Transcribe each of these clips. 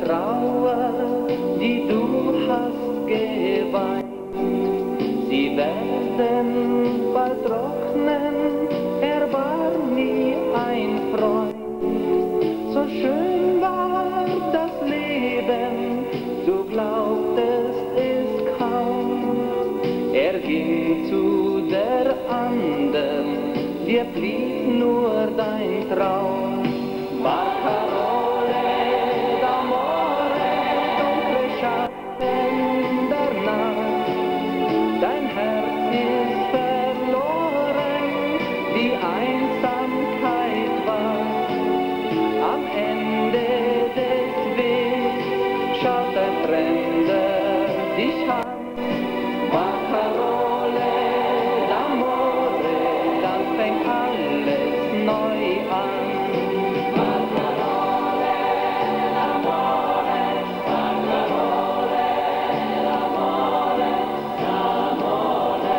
Trauer, die du hast geweint, sie werden bald trocknen, er war nie ein Freund. So schön war das Leben, du glaubtest es kaum. Er ging zu der anderen, dir blieb nur dein Traum. Barcarole d'amore, dunkle Schatten der Nacht, dein Herz ist verloren, die Einsamkeit war. Am Ende des Wegs schaut ein Fremder dich an. Barcarole d'amore, dann fängt alles neu an. Barcarole d'amore, Barcarole d'amore, d'amore.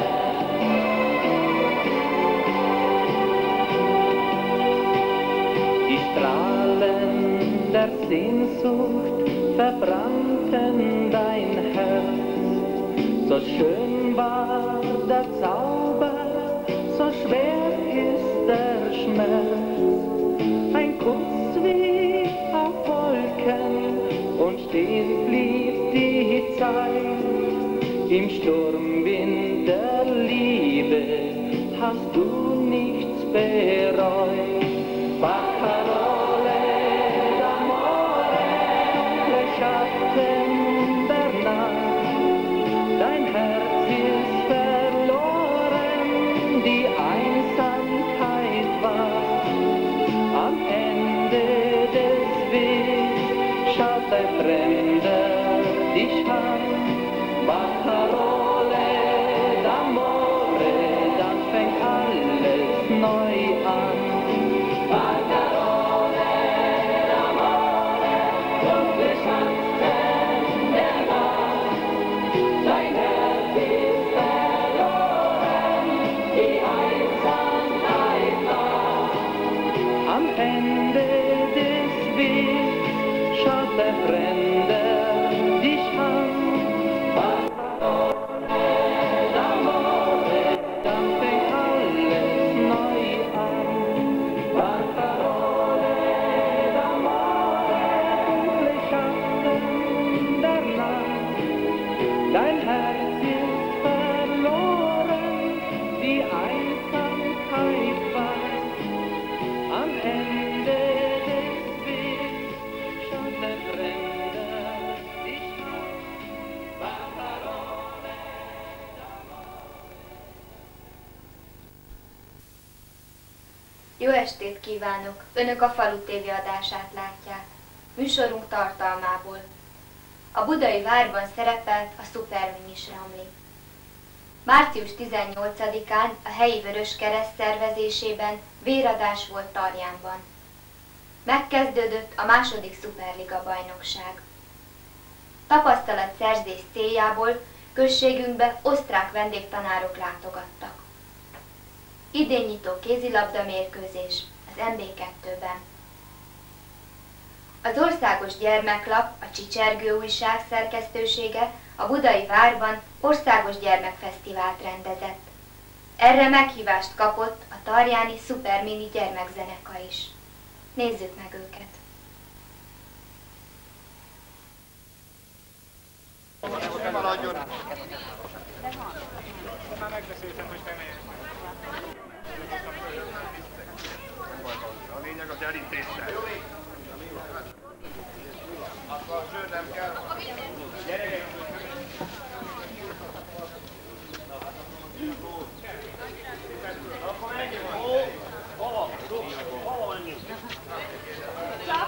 Die Strahlen der Sehnsucht verbrannten dein Herz. So schön war der Zauber, so schwer ist der Schmerz. Ein Kuss wie auf Wolken und still blieb die Zeit. Im Sturmwind der Liebe hast du nichts bereut. Barcarole d'amore, dunkle Schatten der Nacht, dein Herz ist verloren, die Einsamkeit war. Am Ende des Wegs schaut ein Fremder dich an. Barcarole d'amore, dann fängt alles neu an. Barcarole d'amore, dunkle Schatten der Nacht, dein Herz ist verloren, die Einsamkeit war. Am Ende des Wegs schaut der Fremder dich an. Barcarole d'amore, dann fängt alles neu an. Barcarole d'amore, dunkle Schatten der Nacht, dein Herz ist verloren, die Einsamkeit war. Am Ende des Wegs schaut der Fremder dich an. Barcarole Jó estét kívánok! Önök a Falu TV adását látják. Műsorunk tartalmából. A Budai Várban szerepelt a Szuperminis Ramli. Március 18-án a helyi Vöröskereszt szervezésében véradás volt Tarjánban. Megkezdődött a második Szuperliga bajnokság. Tapasztalatszerzés céljából községünkbe osztrák vendégtanárok látogattak. Idén nyitó kézilabda mérkőzés az MB2-ben. Az Országos Gyermeklap, a Csicsergő újság szerkesztősége a Budai Várban országos gyermekfesztivált rendezett. Erre meghívást kapott a tarjáni Szupermini gyermekzeneka is. Nézzük meg őket! Már megbeszéltem, hogy te miért. A lényeg az elintézte. Akkor a zöld nem kell. Gyerekek! Akkor menjünk. Hova? Hova menjünk?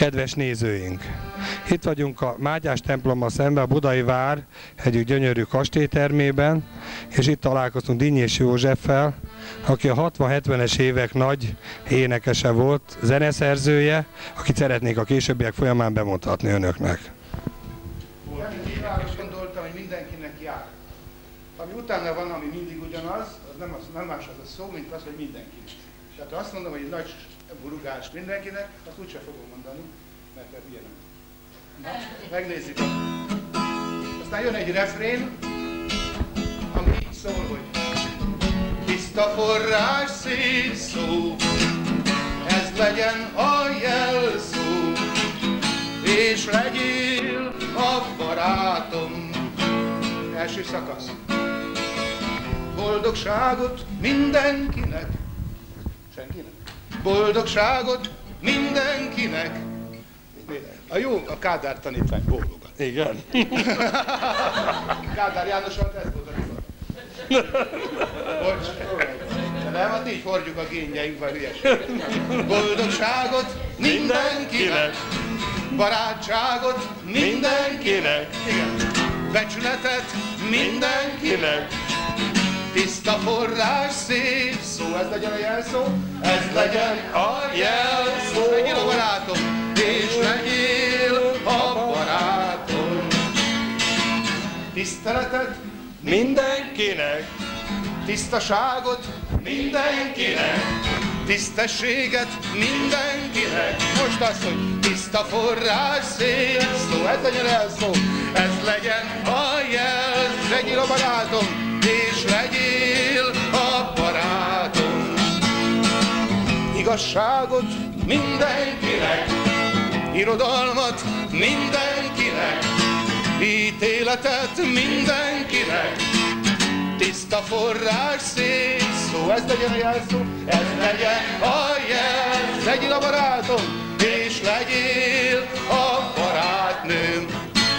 Kedves nézőink! Itt vagyunk a Mátyás templommal szemben, a Budai Vár egyik gyönyörű kastélytermében, és itt találkoztunk Dinnyés Józseffel, aki a 60-70-es évek nagy énekese volt, zeneszerzője, akit szeretnék a későbbiek folyamán bemutatni önöknek. Azt gondoltam, hogy mindenkinek jár. Ami utána van, ami mindig ugyanaz, az nem más az a szó, mint az, hogy mindenkinek. Tehát ha azt mondom, hogy nagy burugás mindenkinek, azt úgyse fogom mondani, mert ilyenek. Megnézzük. Aztán jön egy refrén, ami így szól, hogy tiszta forrás szép szó, ez legyen a jelszó, és legyél a barátom. Első szakasz. Boldogságot mindenkinek. Senkinek? Boldogságot mindenkinek. A jó, a Kádár tanítvány bólogat. Igen. Kádár Jánoson ez volt a bocs. De nem, hát így hordjuk a génjeink, vagy hülyeség. Boldogságot mindenkinek. Barátságot mindenkinek. Igen. Becsületet mindenkinek. Tiszta forrás szép szó, ez legyen a jelszó, ez legyen a jelszó. Legyél a barátom, és legyél a barátom. Tiszteletet Mindenkinek. tisztaságot mindenkinek, tisztességet mindenkinek. Most az, hogy tiszta forrás szép szó, ez legyen a jelszó, ez legyen a jelszó. Legyél a barátom, és legyél a barátom. Igazságot mindenkinek, irodalmat mindenkinek, ítéletet mindenkinek, tiszta forrás szép szó, ez legyen a jelszó, ez legyen a jelszó. Legyél a barátom, és legyél a barátnőm.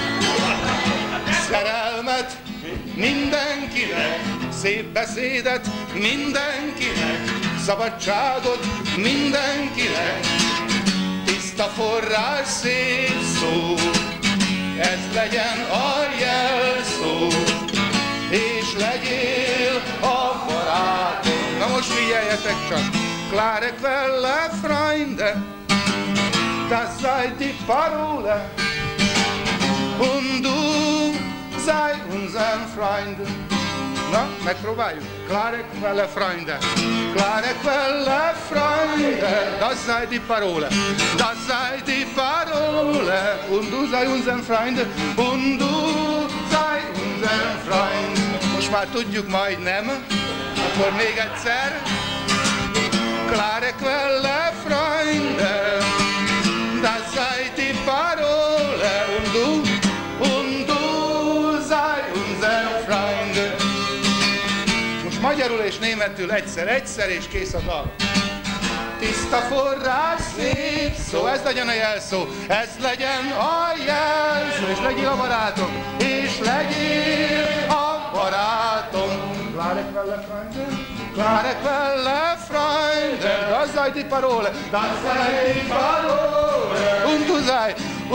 Szerelmet mindenkinek, szép beszédet mindenkinek, szabadságot mindenkinek, tiszta forrás szép szó, ez legyen a jelszó, és legyél a barátom. Na most figyeljetek csak! Klare quelle Freunde, das sei die Parole, und du sei unser Freund. Na, megpróbáljuk. Klare quelle Freunde, klare quelle Freunde, das sei die Parole, das sei die Parole, und du sei unser Freund, und du sei unser Freund. Most már tudjuk majdnem, akkor még egyszer. Klare quelle Freunde, das sei die Parole, und du sei unser Freund. Most magyarul és németül egyszer, és kész a dal. Tiszta forrás szép szó, ez legyen a jelszó, ez legyen a jelszó, és legyél a barátom, és legyél a barátom. Klare quelle Freunde, klare quelle Freunde, das sei die Parole, das sei die Parole, und du sei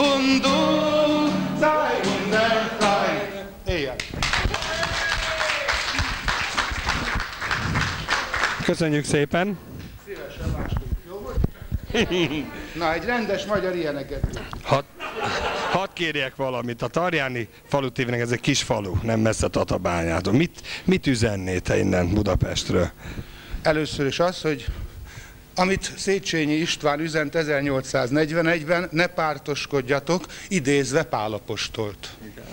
unser Freund. Éjjel! Köszönjük szépen! Szívesen máskor. Jó volt? Na, egy rendes magyar ilyeneket. Hadd kérjek valamit. A Tarjáni falutévnek ez egy kis falu, nem messze Tatabányától. Mit üzenné te innen Budapestről? Először is az, hogy amit Széchenyi István üzent 1841-ben, ne pártoskodjatok, idézve Pál apostolt.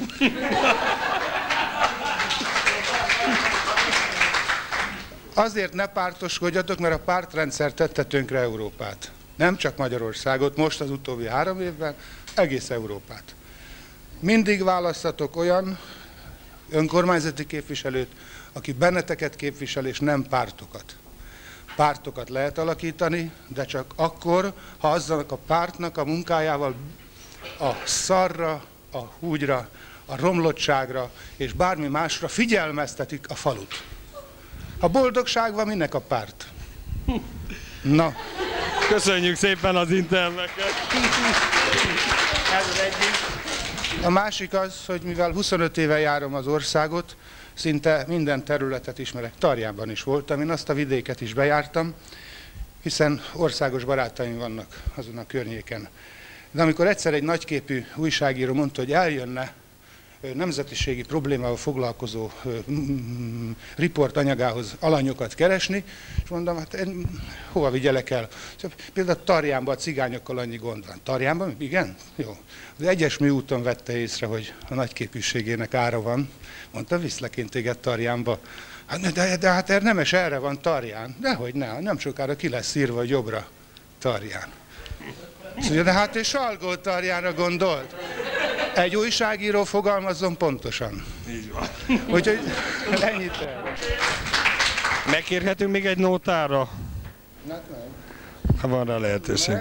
Azért ne pártoskodjatok, mert a pártrendszer tette tönkre Európát. Nem csak Magyarországot, most az utóbbi 3 évben, egész Európát. Mindig választatok olyan önkormányzati képviselőt, aki benneteket képvisel, és nem pártokat. Pártokat lehet alakítani, de csak akkor, ha azzal a pártnak a munkájával a szarra, a húgyra, a romlottságra és bármi másra figyelmeztetik a falut. Ha boldogság van, minek a párt? Na. Köszönjük szépen az intermeket. Ez az egyik. A másik az, hogy mivel 25 éve járom az országot, szinte minden területet ismerek. Tarjánban is voltam, én azt a vidéket is bejártam, hiszen országos barátaim vannak azon a környéken. De amikor egyszer egy nagyképű újságíró mondta, hogy eljönne nemzetiségi problémával foglalkozó riportanyagához alanyokat keresni, és mondom, hát én hova vigyelek el? Például Tarjánban a cigányokkal annyi gond van. Tarjánban? Igen? Jó. Az Egyesmű úton vette észre, hogy a nagyképűségének ára van. Mondta, viszlek én téged Tarjánba. Hát, de hát Nemes erre van Tarján. Dehogy ne, nem sokára ki lesz írva, hogy jobbra Tarján. Szóval, de hát ő Salgó-Tarjánra gondolt. Egy újságíró fogalmazzon pontosan. Így van. Úgyhogy ennyit el. Megkérhetünk még egy nótára? Meg. Ha van rá lehetőség.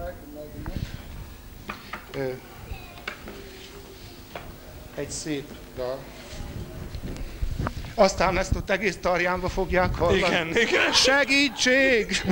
Egy szép dal. Aztán ezt ott egész Tarjánba fogják hallani. Igen. Segítség!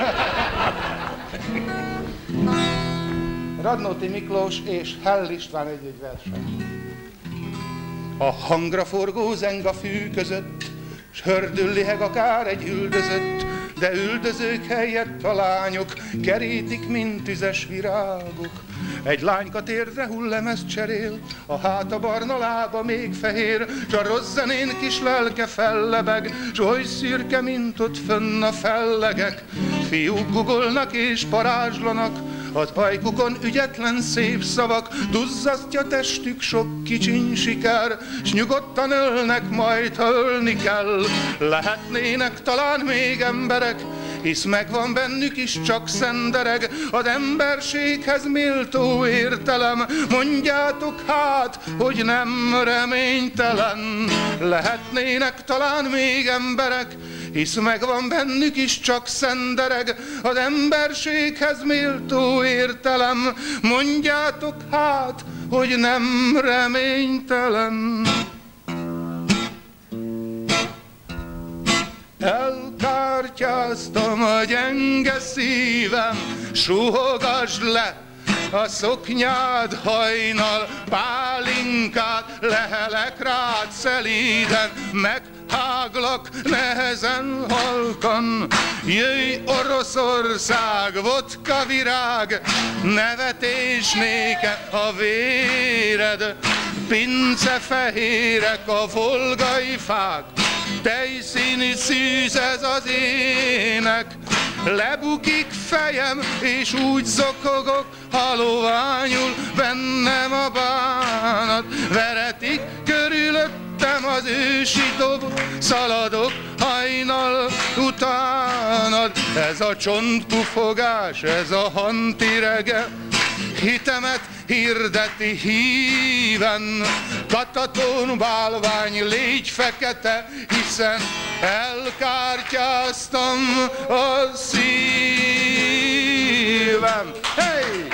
Radnóti Miklós és Hell István egy-egy verseny. A hangra forgó zeng a fű között, s hördül liheg akár egy üldözött, de üldözők helyett a lányok kerítik, mint tüzes virágok. Egy lányka térdre hullemezt cserél, a háta barna, lába még fehér, s a rossz zenén kis lelke fellebeg, s oly szürke, mint ott fönn a fellegek. Fiúk gugolnak és parázslanak, az ajkukon ügyetlen szép szavak, duzzasztja testük sok kicsiny siker, s nyugodtan ölnek majd, ha ölni kell. Lehetnének talán még emberek, hisz megvan bennük is csak szendereg, az emberséghez méltó értelem. Mondjátok hát, hogy nem reménytelen. Lehetnének talán még emberek, hisz megvan bennük is csak szendereg, az emberséghez méltó értelem. Mondjátok hát, hogy nem reménytelen. Elkártyáztam a gyenge szívem, suhogasd le a szoknyád hajnal, pálinkát lehelek rád szelíden, megháglak nehezen halkan. Jöjj Oroszország, vodka virág, nevetés néke a véred, pincefehérek a volgai fák, tejszíni szűz ez az ének. Lebukik fejem, és úgy zokogok, haloványul bennem a bánat. Veretik körülöttem az ősi dob, szaladok hajnal utánad. Ez a csontpufogás, ez a hantirege, hitemet hirdeti híven. Kataton bálvány, légy fekete, hiszen elkártyáztam a szívem. Hey!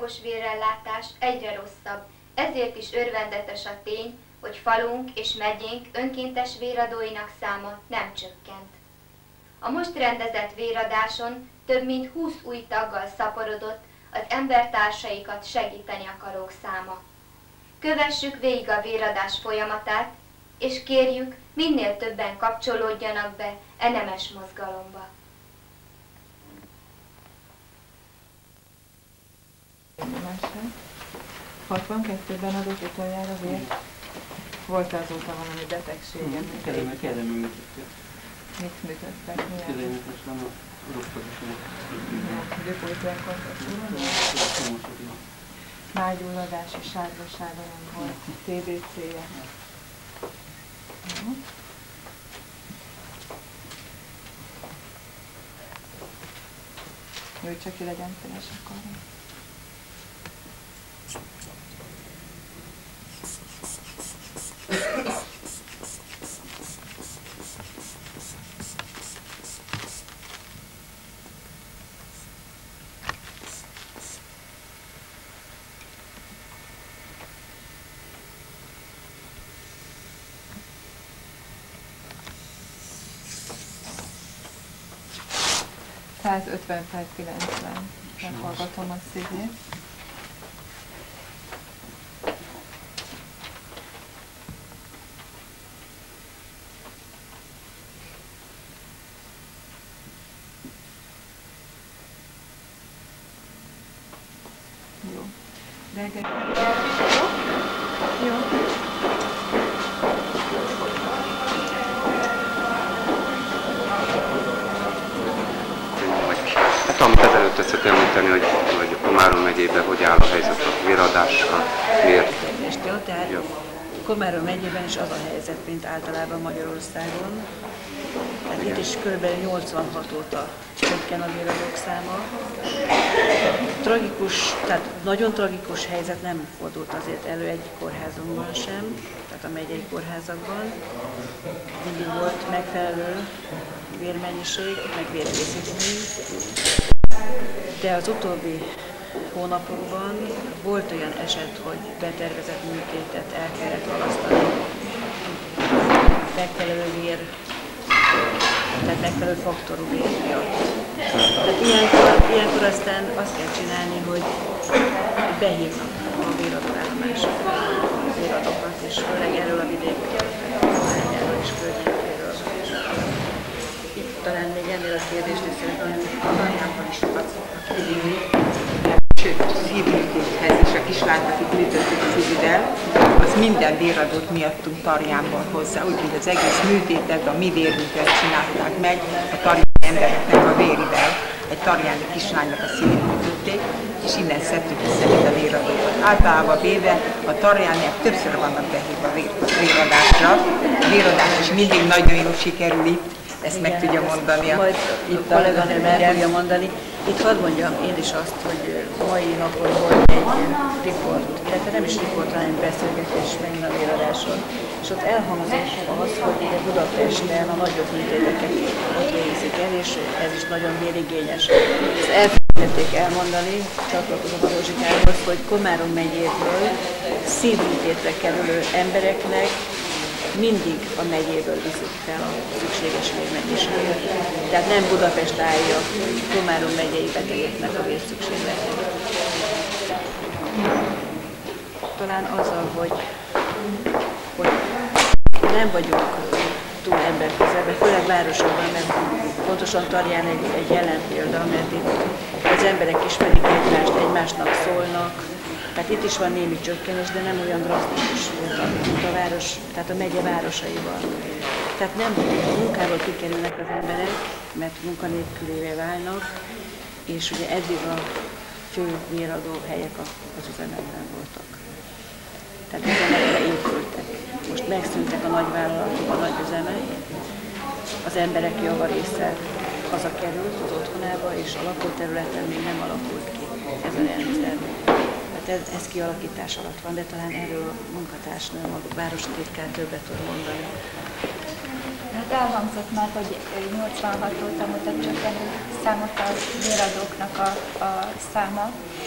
orvos vérellátás egyre rosszabb, ezért is örvendetes a tény, hogy falunk és megyénk önkéntes véradóinak száma nem csökkent. A most rendezett véradáson több mint 20 új taggal szaporodott az embertársaikat segíteni akarók száma. Kövessük végig a véradás folyamatát, és kérjük, minél többen kapcsolódjanak be e nemes mozgalomba. Másra. 62-ben adott utoljára vért. Volt azóta valami betegsége? Mit műtöttek? Májgyulladás és sárgasága nem volt. TBC-je. Jó, csak ki legyen feles akkor. per 90. Meghallgatom a szívét. Jó. Jó. Hát amit ezelőtt tetszett említeni, hogy Komárom megyében hogy áll a helyzet a véradással, miért? Tehát Komárom megyében is az a helyzet, mint általában Magyarországon. Tehát itt is kb. 86 óta csökken a véradók száma. Tragikus, tehát nagyon tragikus helyzet nem fordult azért elő egy kórházunkban sem, tehát a megyei kórházakban. Mindig volt megfelelő vérmennyiség, meg vérkészítmény. De az utóbbi hónapokban volt olyan eset, hogy betervezett műtétet el kellett halasztani. Megfelelő vér, tehát megfelelő faktorú vér miatt. Tehát ilyenkor aztán azt kell csinálni, hogy behívnak a véradóállomásra a véradókat, és főleg erről a vidékről, és környékéről. Itt talán még ennél a kérdést is szeretném, Tarjánban is sokat szoktak hívni. Sőt, szívműtéthez és a kislányt, akik műtöttük szívüvel, az minden véradót miattunk Tarjánban hozzá, úgyhogy az egész műtétet a mi vérünket csinálták meg a tarjáni embereknek a vérivel. Egy tarjáni kislánynak a szívét műtötték, és innen szedtük össze mind a véradókat. Általában véve a tarjániak többször vannak behívva a véradásra. A véradás is mindig nagyon jól sikerül itt. Ezt meg tudja mondani. Majd itt a kolléganőm el tudja mondani. Itt hadd mondjam én is azt, hogy mai napon volt egy riport, illetve nem is riport, hanem beszélgetés megint a véradáson. És ott elhangzott az, hogy ugye Budapesten a nagyobb műtéteket ott végzik el, és ez is nagyon vérigényes. Ezt elfelejtették elmondani, csatlakozom a Rózsikához, hogy Komárom megyéből szívműtétre kerülő embereknek mindig a megyéből viszik fel a szükséges vérmennyiséget. Tehát nem Budapest állja Komárom megyei betegeknek a vérszükségletét. Talán azzal, hogy nem vagyunk túl emberközelben, főleg városokban, mert pontosan Tarján egy jelen példa, mert itt az emberek ismerik egymást, egymásnak szólnak. Tehát itt is van némi csökkenés, de nem olyan drasztikus, mint a város, tehát a megye városaiban. Tehát nem munkából kikerülnek az emberek, mert munkanélkülévé válnak, és ugye eddig a fő véradó helyek az üzemekben voltak. Tehát üzemekre épültek. Most megszűntek a nagyvállalatok, a nagy üzemek, az emberek javarésze hazakerült az otthonába, és a lakóterületen még nem alakult ki ez a rendszer. Ez kialakítás alatt van, de talán erről a munkatársnőm, a várostitkár többet tud mondani. Hát elhangzott már, hogy 86 óta mutat csökkenő számot a véradóknak a száma.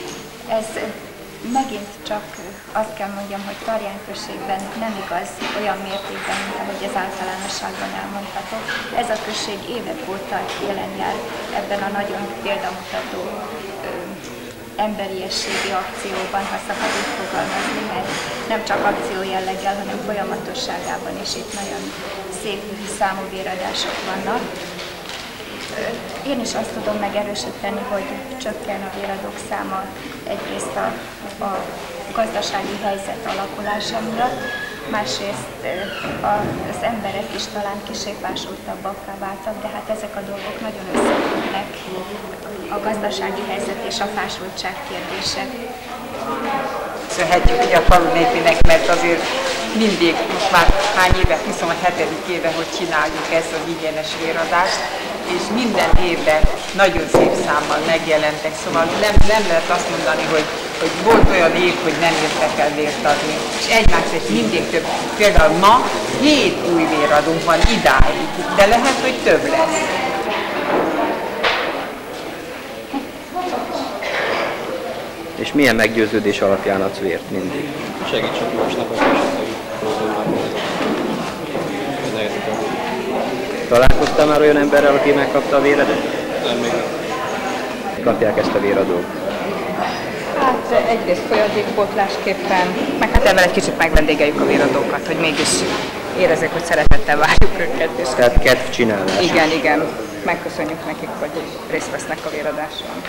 Ez megint csak azt kell mondjam, hogy Tarján községben nem igaz olyan mértékben, mint ahogy ez általánosságban elmondható. Ez a község évek óta jelen jár ebben a nagyon példamutató emberiességi akcióban, ha szabad így fogalmazni, mert nem csak akció jelleggel, hanem folyamatosságában is itt nagyon szép számú véradások vannak. Én is azt tudom megerősíteni, hogy csökken a véradók száma egyrészt a gazdasági helyzet alakulása miatt, másrészt az emberek is talán kissé fásultabbakká váltak, de hát ezek a dolgok nagyon összefüggnek, a gazdasági helyzet és a fásultság kérdése. Köszönhetjük ugye a falu népének, mert azért mindig, most már hány éve, 27. éve, hogy csináljuk ezt a higgyenes véradást, és minden évben nagyon szép számmal megjelentek, szóval nem lehet azt mondani, hogy volt olyan év, hogy nem jöttek el vért adni. És egymásért mindig több. Például ma 7 új véradónk van idáig, de lehet, hogy több lesz. És milyen meggyőződés alapján adsz vért mindig? Segítsek másnak, hogy esetleg problémák. Találkoztál már olyan emberrel, aki megkapta a véredet? Nem, még nem. Kapják ezt a véradót? Hát egyrészt folyadékpótlásképpen, meg hát ebben egy kicsit megvendégeljük a véradókat, hogy mégis érezzék, hogy szeretettel várjuk őket. És tehát kedvcsinálás. Igen. Megköszönjük nekik, hogy részt vesznek a véradáson.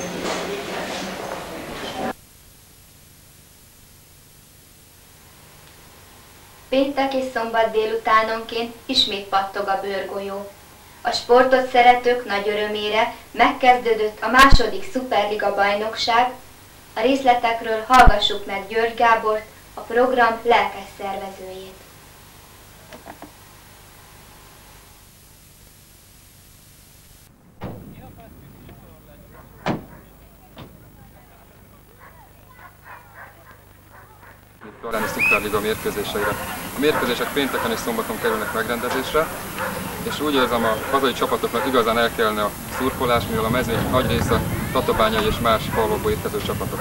Péntek és szombat délutánonként ismét pattog a bőrgolyó. A sportot szeretők nagy örömére megkezdődött a második Szuperliga bajnokság. A részletekről hallgassuk meg György Gábort, a program lelkes szervezőjét. Tarjáni Szuperliga mérkőzéseire. A mérkőzések pénteken és szombaton kerülnek megrendezésre, és úgy érzem, a hazai csapatoknak igazán el kellene a szurkolás, mivel a mezőny nagy része tatabányai és más falvakból érkező csapatok.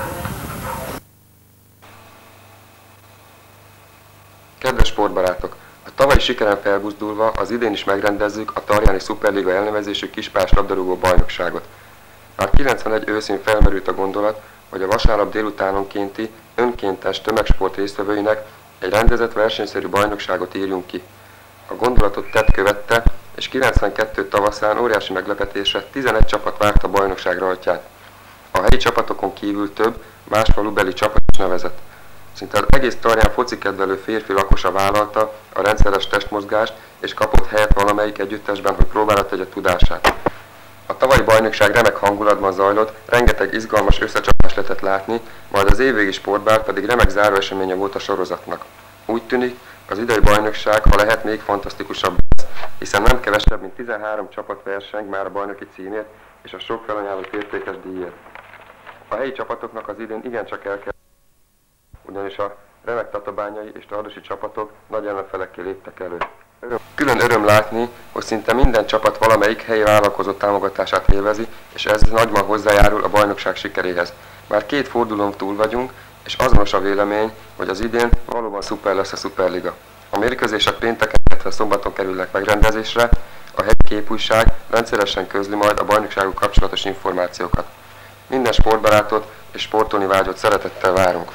Kedves sportbarátok! A tavalyi sikeren felbuzdulva az idén is megrendezzük a Tarjáni Szuperliga elnevezésű kispályás labdarúgó bajnokságot. Már 91 őszén felmerült a gondolat, hogy a vasárnap délutánonkénti önkéntes tömegsport résztvevőinek egy rendezett versenyszerű bajnokságot írjunk ki. A gondolatot tett követte, és 92 tavaszán óriási meglepetésre 11 csapat vágta a bajnokság rajtját. A helyi csapatokon kívül több, más falubeli csapat is nevezett. Szinte az egész Tarján focikedvelő férfi lakosa vállalta a rendszeres testmozgást, és kapott helyet valamelyik együttesben, hogy próbára tegye tudását. A tavalyi bajnokság remek hangulatban zajlott, rengeteg izgalmas összecsapást lehetett látni, majd az évvégi sportbál pedig remek záróeseménye volt a sorozatnak. Úgy tűnik, az idei bajnokság, ha lehet, még fantasztikusabb lesz, hiszen nem kevesebb, mint 13 csapat verseng már a bajnoki címért és a sok felajánlott értékes díjért. A helyi csapatoknak az idén igencsak el kell, ugyanis a remek tatabányai és tardosi csapatok nagy ellenfelekkel léptek elő. Külön öröm látni, hogy szinte minden csapat valamelyik helyi vállalkozó támogatását élvezi, és ez nagyban hozzájárul a bajnokság sikeréhez. Már 2 fordulón túl vagyunk, és azonos a vélemény, hogy az idén valóban szuper lesz a Szuperliga. A mérkőzések pénteken, illetve szombaton kerülnek megrendezésre, a helyi képújság rendszeresen közli majd a bajnokságok kapcsolatos információkat. Minden sportbarátot és sportolni vágyott szeretettel várunk.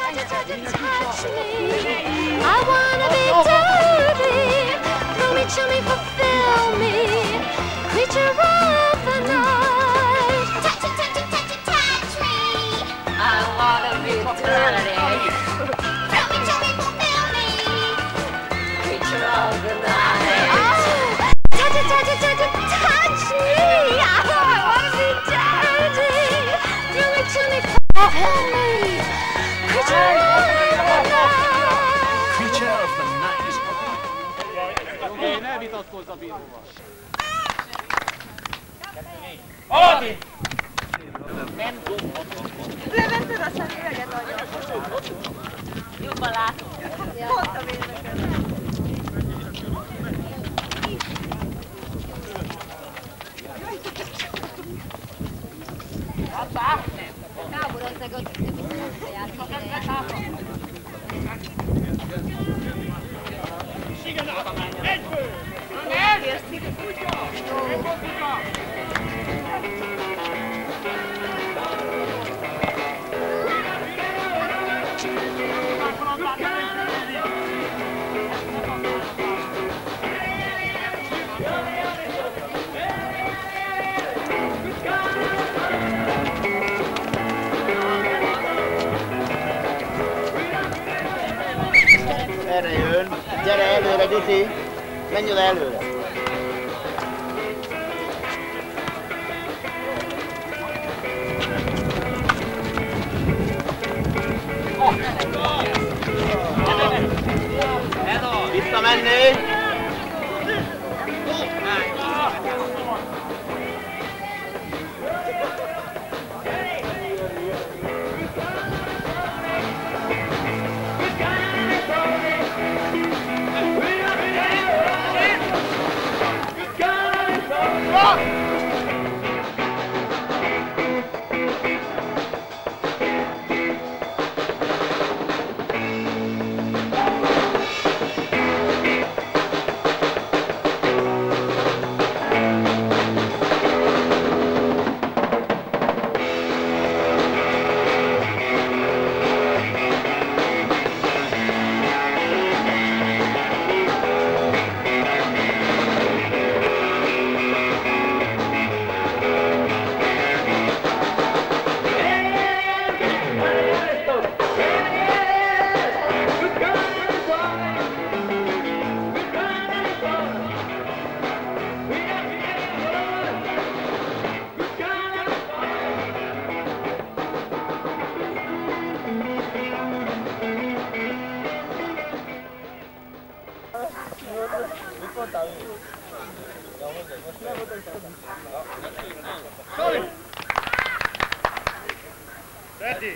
touch me. I wanna be dirty. Thrill me, chill me, fulfill me. Creature of the night. Touch it, touch it, touch it, touch me. I wanna be dirty. Thrill me, chill me, fulfill me. Creature of the night. Oh, touch it, touch it, touch it, touch me. Oh, I wanna be dirty. Thrill me, chill me, fulfill me. Creature of the night. Creature of the night. Oké, ne vitatkozz a bíróval. Valaki! Nem dobhatom. Levetted a szemüveget agyon. Jobban látom. Pont a vérnöket. Táborod meg ott, nem is Egyből! Elérsz! Erre jön. Gyere előre, Diti. Menj oda előre. Visszamenni. Ready!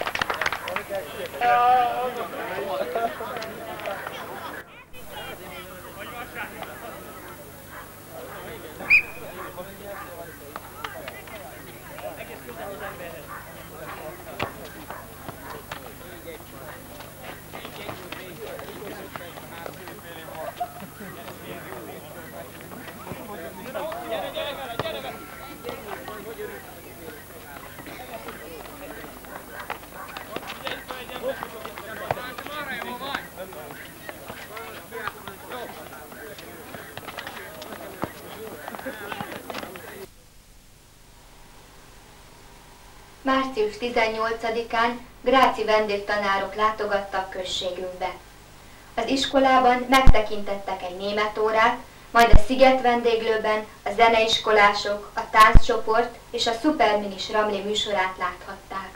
Március 18-án gráci vendégtanárok látogattak községünkbe. Az iskolában megtekintettek egy német órát, majd a Sziget vendéglőben a zeneiskolások, a tánccsoport és a Szuperminis Ramli műsorát láthatták.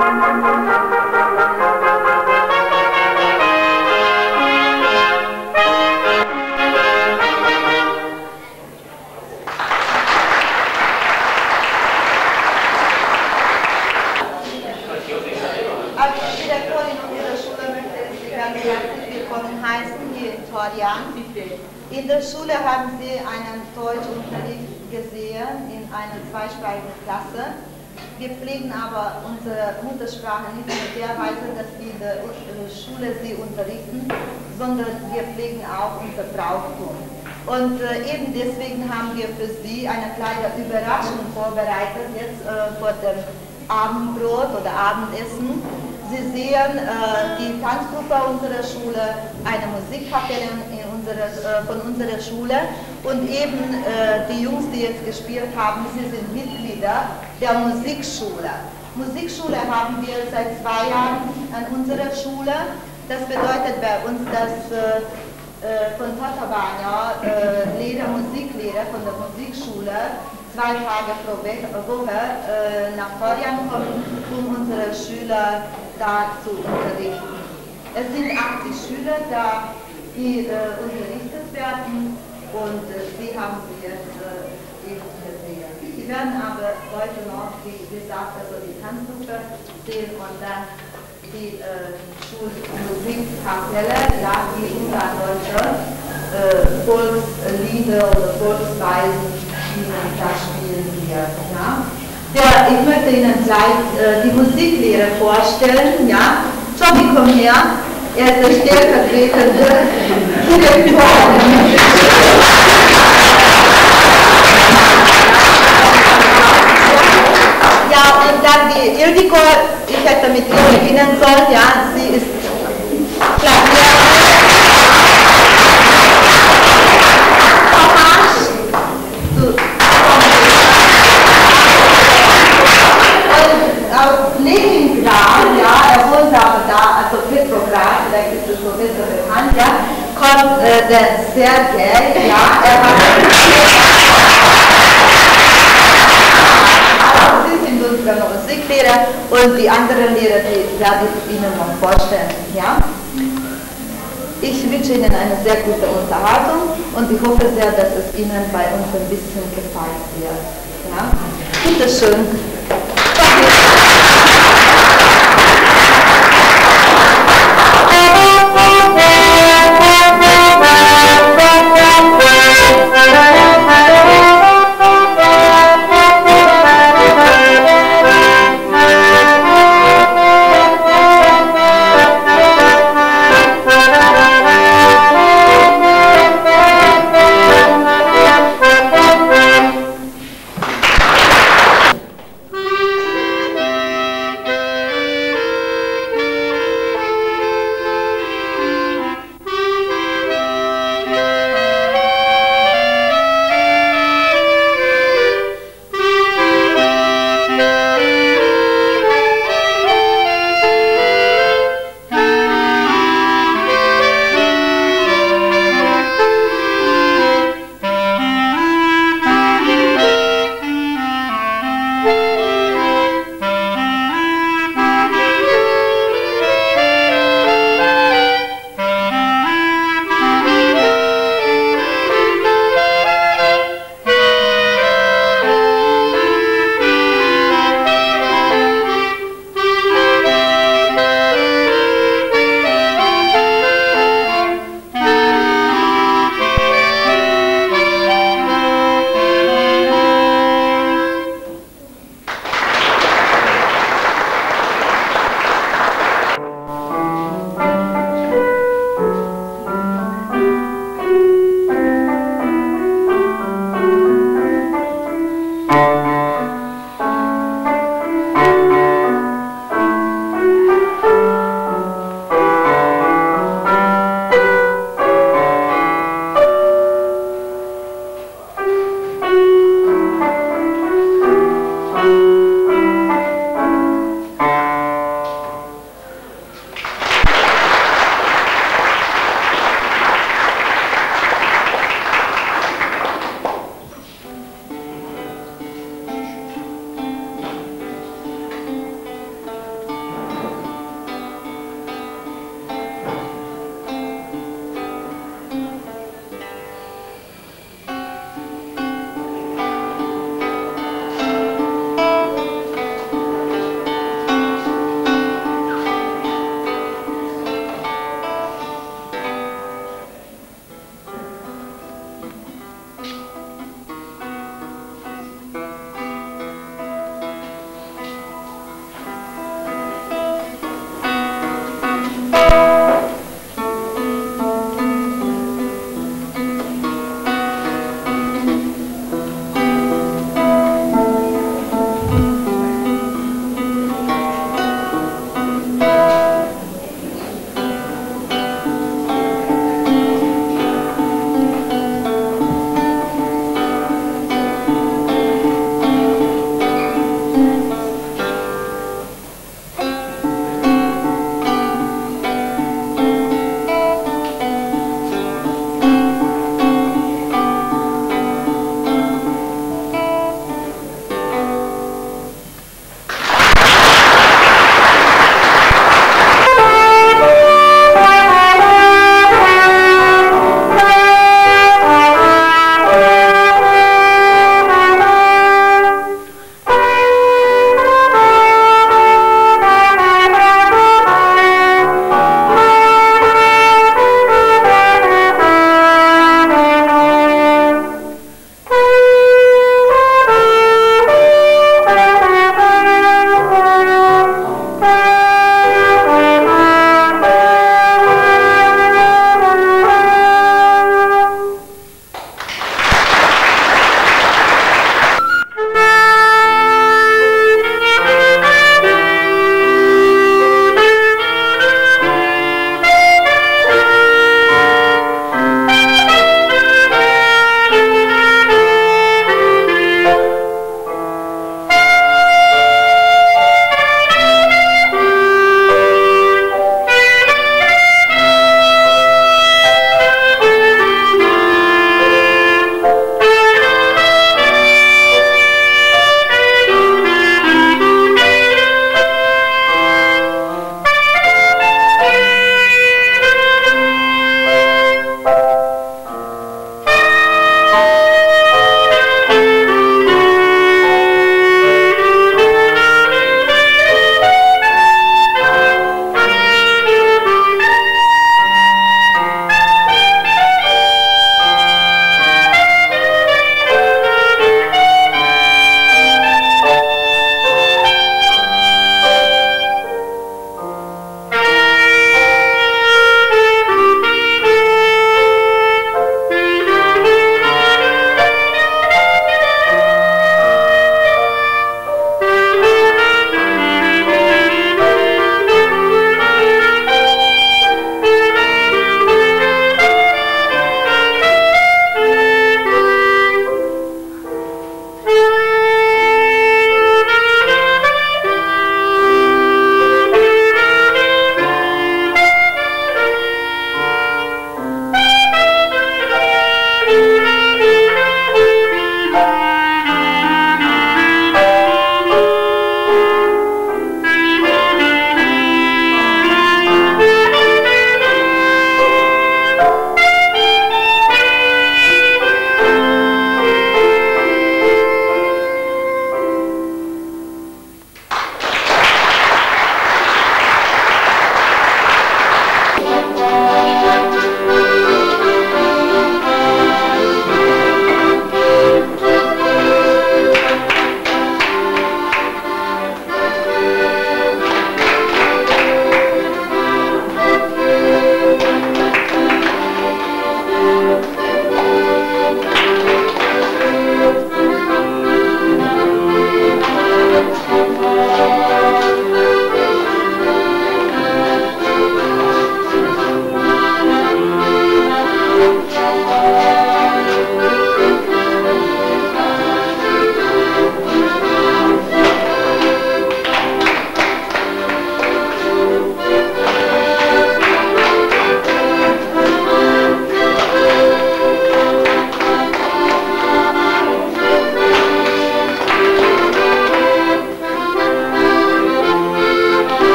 In der Schule haben Sie einen Deutschunterricht gesehen in einer zweisprachigen Klasse. Wir pflegen aber unsere Muttersprache nicht in der Weise, dass wir in der Schule sie unterrichten, sondern wir pflegen auch unser Brauchtum. Und eben deswegen haben wir für Sie eine kleine Überraschung vorbereitet, jetzt vor dem Abendbrot oder Abendessen. Sie sehen die Tanzgruppe unserer Schule, eine Musikkapelle von unserer Schule und eben die Jungs, die jetzt gespielt haben, sie sind Mitglieder der Musikschule. Musikschule haben wir seit 2 Jahren an unserer Schule. Das bedeutet bei uns, dass von Tatabanya Musiklehrer von der Musikschule 2 Tage pro Woche nach Torjan kommen, um unsere Schüler da zu unterrichten. Es sind 80 Schüler da, die unterrichtet werden und sie haben sie jetzt eben gesehen. Sie werden aber heute noch, wie gesagt, also die Tanzgruppe sehen und dann die Schulmusikkapelle, ja, die ungardeutsche Volkslieder oder Volksweisen, die man da spielen wird. Ja. Ich möchte Ihnen gleich die Musiklehrer vorstellen. Ja. Tommy, komm her. Er ist der stellvertretende Direktor. Ja, und dann die Ildiko, ich hätte mit ihr beginnen sollen, ja, sie ist Klaviererin. Und aus Leningrad, ja, er wohnt aber da, also Petrograd, vielleicht ist es so besser bekannt, ja, kommt der Sergej, ja, er hat Sie sind unsere Musiklehrer und die anderen Lehrer, die werde ich Ihnen noch vorstellen, ja. Ich wünsche Ihnen eine sehr gute Unterhaltung und ich hoffe sehr, dass es Ihnen bei uns ein bisschen gefallen wird. Ja? Bitte schön.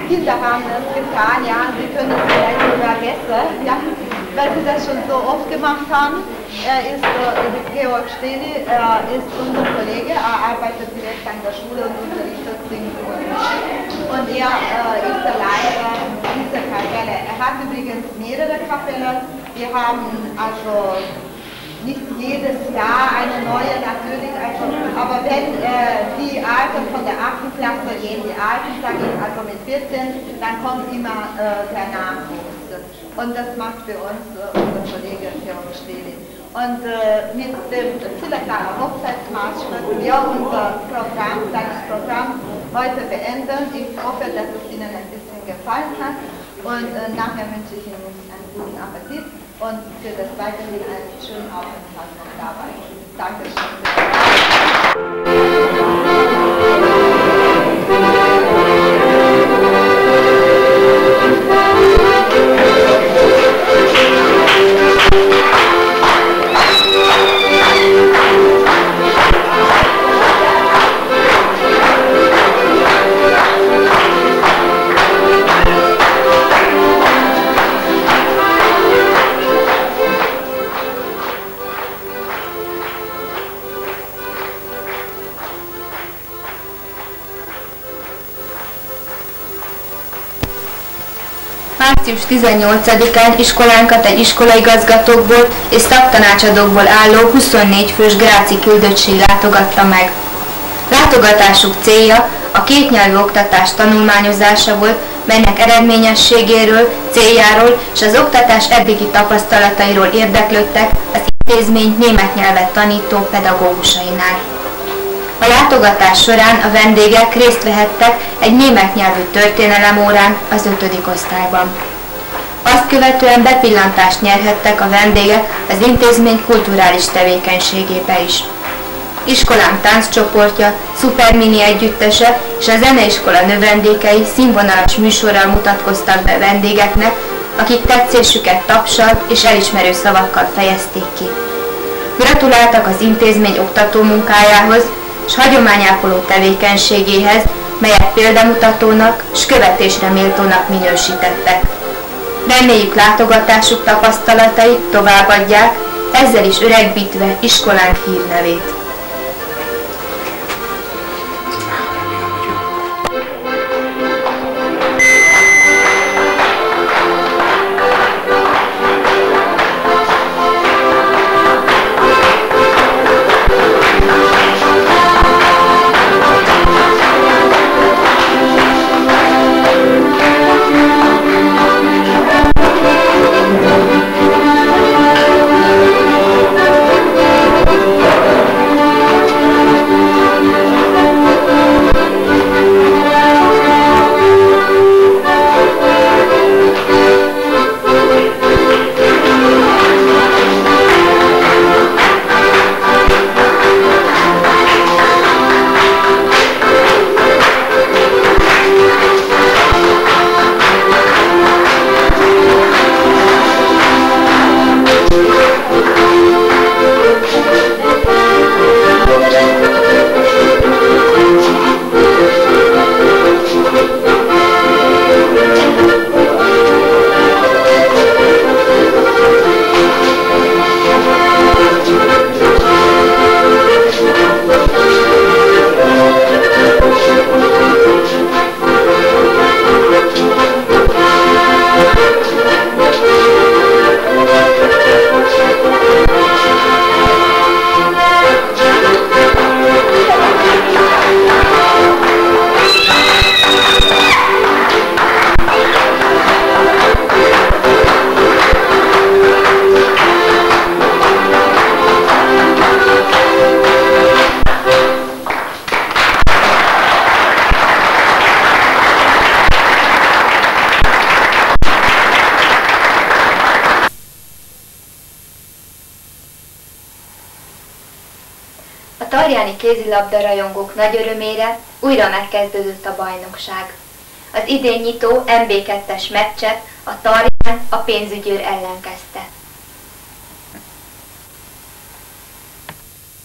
Kinder haben das getan, ja, sie können es vielleicht sogar besser, ja, weil sie das schon so oft gemacht haben. Er ist, Georg Steli, er ist unser Kollege, er arbeitet direkt an der Schule und unterrichtet Singen und Musik. Und er ist der Leiter dieser Kapelle. Er hat übrigens mehrere Kapellen. Wir haben also nicht jedes Jahr eine neue natürlich, also, aber wenn die Alten von der 8. Klasse gehen, die Alten, sage ich, also mit 14, dann kommt immer der Nachwuchs. Und das macht für uns unser Kollege Georg Steli. Und mit dem Zillertaler Hochzeitsmarsch würden wir unser Programm, kleines Programm heute beenden. Ich hoffe, dass es Ihnen ein bisschen gefallen hat. Und nachher wünsche ich Ihnen einen guten Appetit und für das weiterhin einen schönen Aufenthalt noch dabei. Dankeschön. Március 18-án iskolánkat egy iskolaigazgatókból és szaktanácsadókból álló 24 fős gráci küldöttség látogatta meg. Látogatásuk célja a kétnyelvű oktatás tanulmányozása volt, melynek eredményességéről, céljáról és az oktatás eddigi tapasztalatairól érdeklődtek az intézmény német nyelvet tanító pedagógusainál. A látogatás során a vendégek részt vehettek egy német nyelvű történelemórán az 5. osztályban. Azt követően bepillantást nyerhettek a vendégek az intézmény kulturális tevékenységébe is. Iskolánk tánccsoportja, szupermini együttese és a zeneiskola növendékei színvonalas műsorral mutatkoztak be vendégeknek, akik tetszésüket tapssal és elismerő szavakkal fejezték ki. Gratuláltak az intézmény oktató munkájához és hagyományápoló tevékenységéhez, melyet példamutatónak és követésre méltónak minősítettek. Reméljük látogatásuk tapasztalatait továbbadják, ezzel is öregbítve iskolánk hírnevét. A tarjáni kézilabda rajongók nagy örömére újra megkezdődött a bajnokság. Az idén nyitó MB2-es meccset a Tarján a Pénzügyőr ellen kezdte.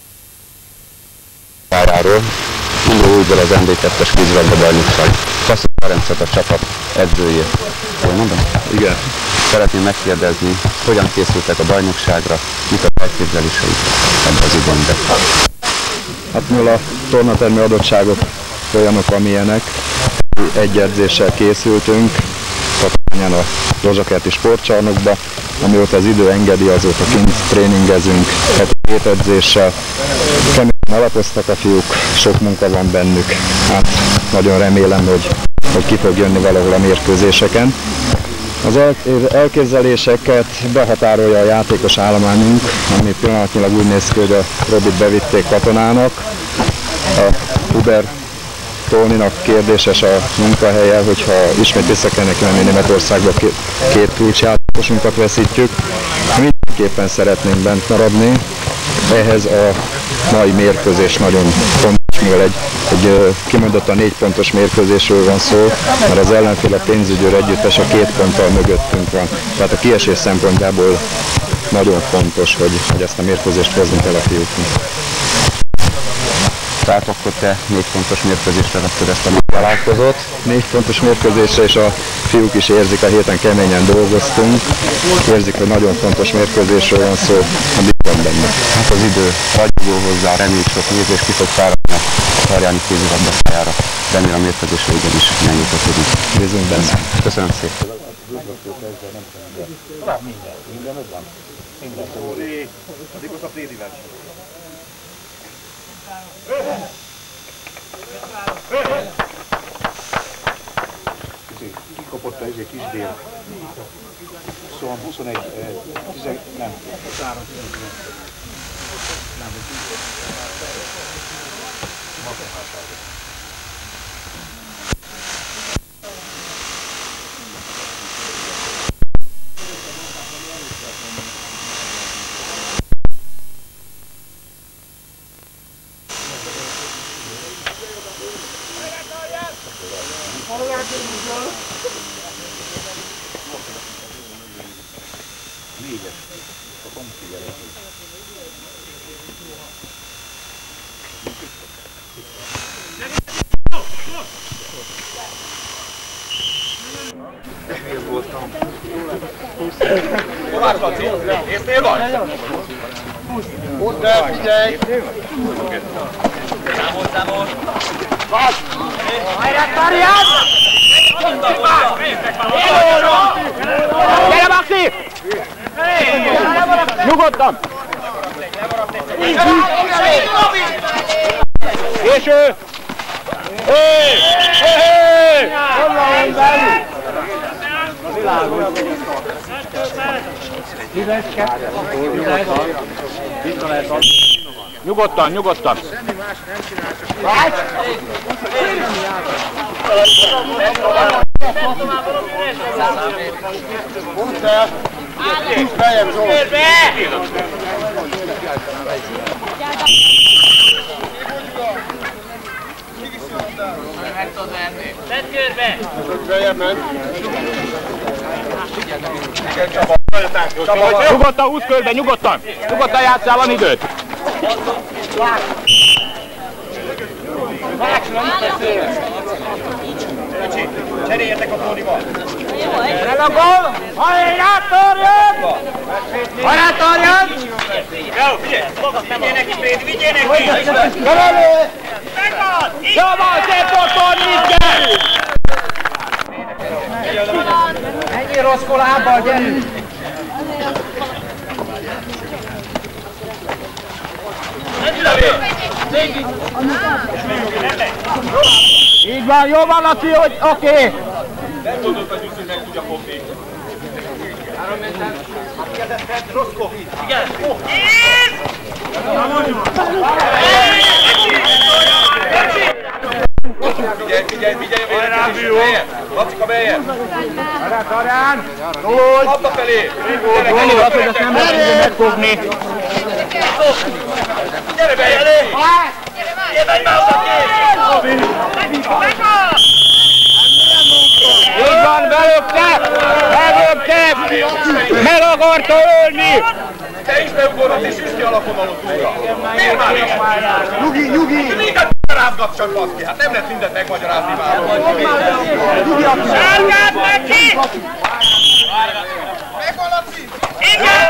Indul újból az MB2-es kézilabda bajnokság. Ferencet, a csapat edzőjét. Jól mondom? Igen. Szeretném megkérdezni, hogyan készültek a bajnokságra, mik az elképzeléseik ebben az időben? Hát mivel a tornatermi adottságok olyanok, amilyenek, egy edzéssel készültünk, Tatabányán a Rozsakerti sportcsarnokba, amióta az idő engedi, azóta kint tréningezünk, heti edzéssel. Keményen alapoztak a fiúk, sok munka van bennük, hát nagyon remélem, hogy ki fog jönni valahol a mérkőzéseken. Az elképzeléseket behatárolja a játékos állományunk, ami pillanatnyilag úgy néz ki, hogy a Robit bevitték katonának. A Huber Tóninak kérdéses a munkahelye, hogyha ismét vissza kell neki menni Németországba, két kulcsjátékosunkat veszítjük. Mindenképpen szeretnénk bent maradni. Ehhez a mai mérkőzés nagyon fontos, mivel egy kimondottan 4 pontos mérkőzésről van szó, mert az ellenfél a pénzügyőr együttes a 2 ponttal mögöttünk van. Tehát a kiesés szempontjából nagyon fontos, hogy ezt a mérkőzést hozni kell a fiúknak. Tehát akkor te 4 pontos mérkőzésre vetted ezt a találkozót. 4 pontos mérkőzésre, és a fiúk is érzik, a héten keményen dolgoztunk. Érzik, hogy nagyon fontos mérkőzésről van szó, amit van benne. Hát az idő ragyogó hozzá, reméljük sok nézés ki fog fáradni a tarjáni kézilabda pályára. Remélem a mérkőzésre igenis megnyugtatódunk. Bízunk benne. Köszönöm szépen. Minden ott van. Minden. Addig ott a Prédivel. Kikapott a kisdél. Szóval 21, 10, nem. 3, nem. Kovács Laci, észnél vagy? Ott el, figyelj! Számol! Vás! Hajrá, Tarján! Gyere, Maxi! Nyugodtan! Késő! Hé! Hé! Honnan belül! Világos! 10-2. Nyugodtan, nyugodtan! Vás! Ott el! Húsz fejem, Zsolt! Meg tudod venni. Tedd körbe! Fejem ment! Nyugodtan, húsz körbe, nyugodtan! Nyugodtan játsszál, van időt! Cseréljetek a Tónival! Relakom! Hajrá, Tarján! Hajrá, Tarján! Jó, figyelj! Vigyél neki, Prédi, vigyél neki! Megvan! Jó van, szép doktor, mit kell! Ennyi rossz kolábbal, gyerünk! Így van, jó van, Laci, hogy oké! Nem gondolt, hogy Jussi meg tudja fogni. Rossz Covid. Igen. Figyelj! Lacika, beljebb! Hajrá, Tarján! Labda felé! Jól volt, hogy ezt nem lehet tudni megfogni. Gyere beljebb! Gyere már oda ki! Így van, belökte! Meg akarta ölni! Te is beugorod és Jussi alapon alatt újra! Miért már is? Nyugi! Magyarázgatsak, baszki, hát nem lehet mindent megmagyarázni már. Sárgát neki! Megvan a cím! Igen!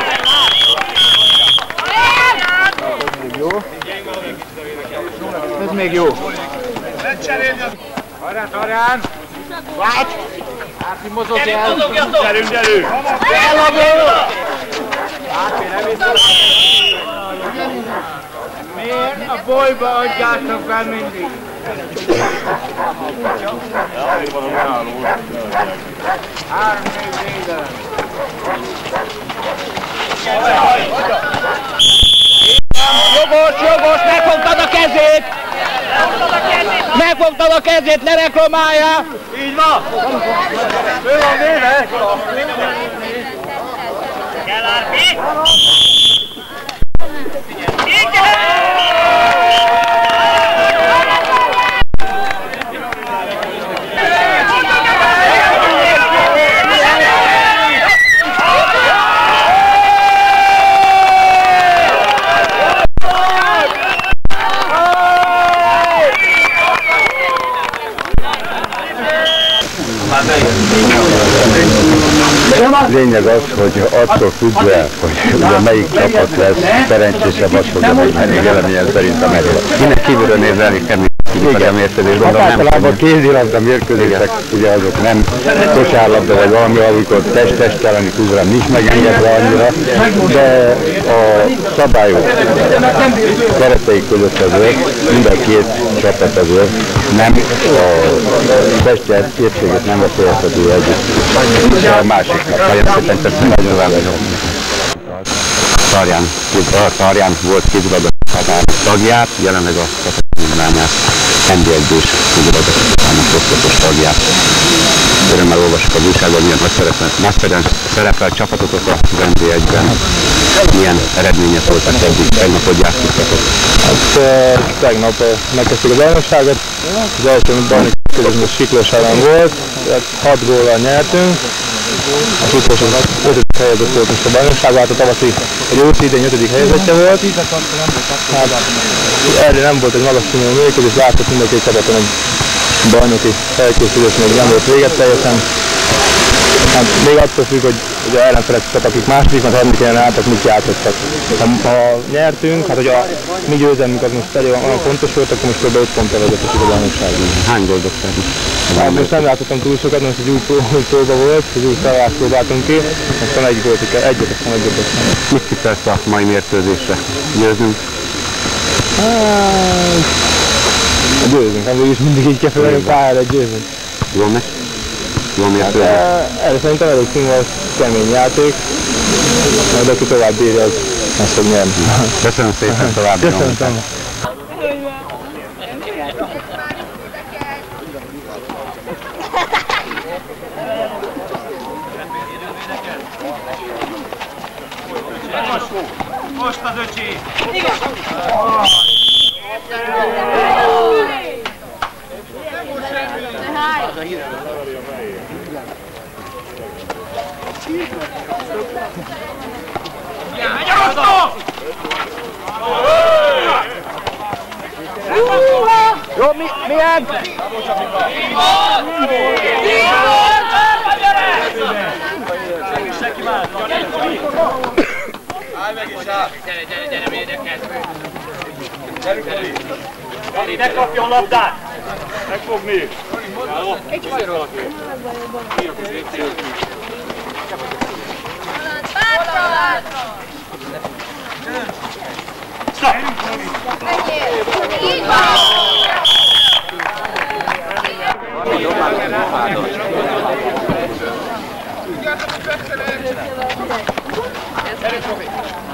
Jó. Ez még jó. Lecserélni az... Arján! Vágy! Árpi, mozogj el! Gyerünk elő! Elhagyom! Árpi, nem viszont! Miért a bolyba adjátok fel mindig? Jogos, megfogtad a kezét! Megfogtad a kezét, ne reklamálja! Így van! Ő van véve! Kell Árpi! Lényeg az, hogy attól függően, hogy ugye melyik csapat lesz, szerencsésebb az fogja megnyerni véleményem szerint a meccsot. Kinek kívülről nézve elég kemény a mérkőzés, gondolom nem. Általában kézilabda mérkőzések, ugye azok nem kosárlabda vagy valami, amikor test-test elleni küzdelem nincs megengedve annyira, de a szabályok kereteik között azért mind a két csapat azért nem a testi épséget nem veszélyeztető együtt a másiknak. Nagyon szépen köszönöm, nagyon válaszolom. Tarján volt kézilabda tagját, jelenleg a Katalányát NB1-s kézilabda oszlopos tagját. Örömmel olvasok a újságban, milyen nagy szerepel csapatotok az NB1-ben. Milyen eredmények voltak eddig? Tegnap hogy játszottak? Hát tegnap megkezdtük a bajnokságot. Az első bajnokság most Siklós ellen volt, 6 góllal nyertünk. Az utolsó 5. helyezett volt most a bajnokságban, hát a tavaszi, egy őszi idén 5. helyezettje volt. Hát erre nem volt egy magas színű mérkőzés, látszott mind a két csapaton egy bajnoki felkészülés még nem volt véget teljesen. Hát még attól függ, hogy ugye ellenfelek, akik második, mert harmadik helyen álltak, mit játszottak. Ha nyertünk, hát hogy a mi győzelmünk az most elég olyan fontos volt, akkor most kb. 5 ponttal vezetesük a bajnokságban. Hány gólt dobtál? Hát most nem látottam túl sokat, most egy új próba volt, egy új szalvást próbáltunk ki, aztán egy gólt, egyet dobtam. Mit tippelsz a mai mérkőzésre? Győzünk? Győzünk, amúgy is mindig így kell felelni pályára, győzünk. Jól megy? Jól mérkőzés? Erre szerintem elég színvonalas, kemény játék, majd aki tovább bírja, az fog nyerni. Köszönöm szépen, tovább bírom. Köszönöm. Most az öcsé! Jó, milyen? Állj meg is áll! Gyere, védeket! Gyerünk, Oli! Oli, ne kapjon labdát! Megfogni! Egy vagy valaki! Stop! Így van! Gyere, Csobi!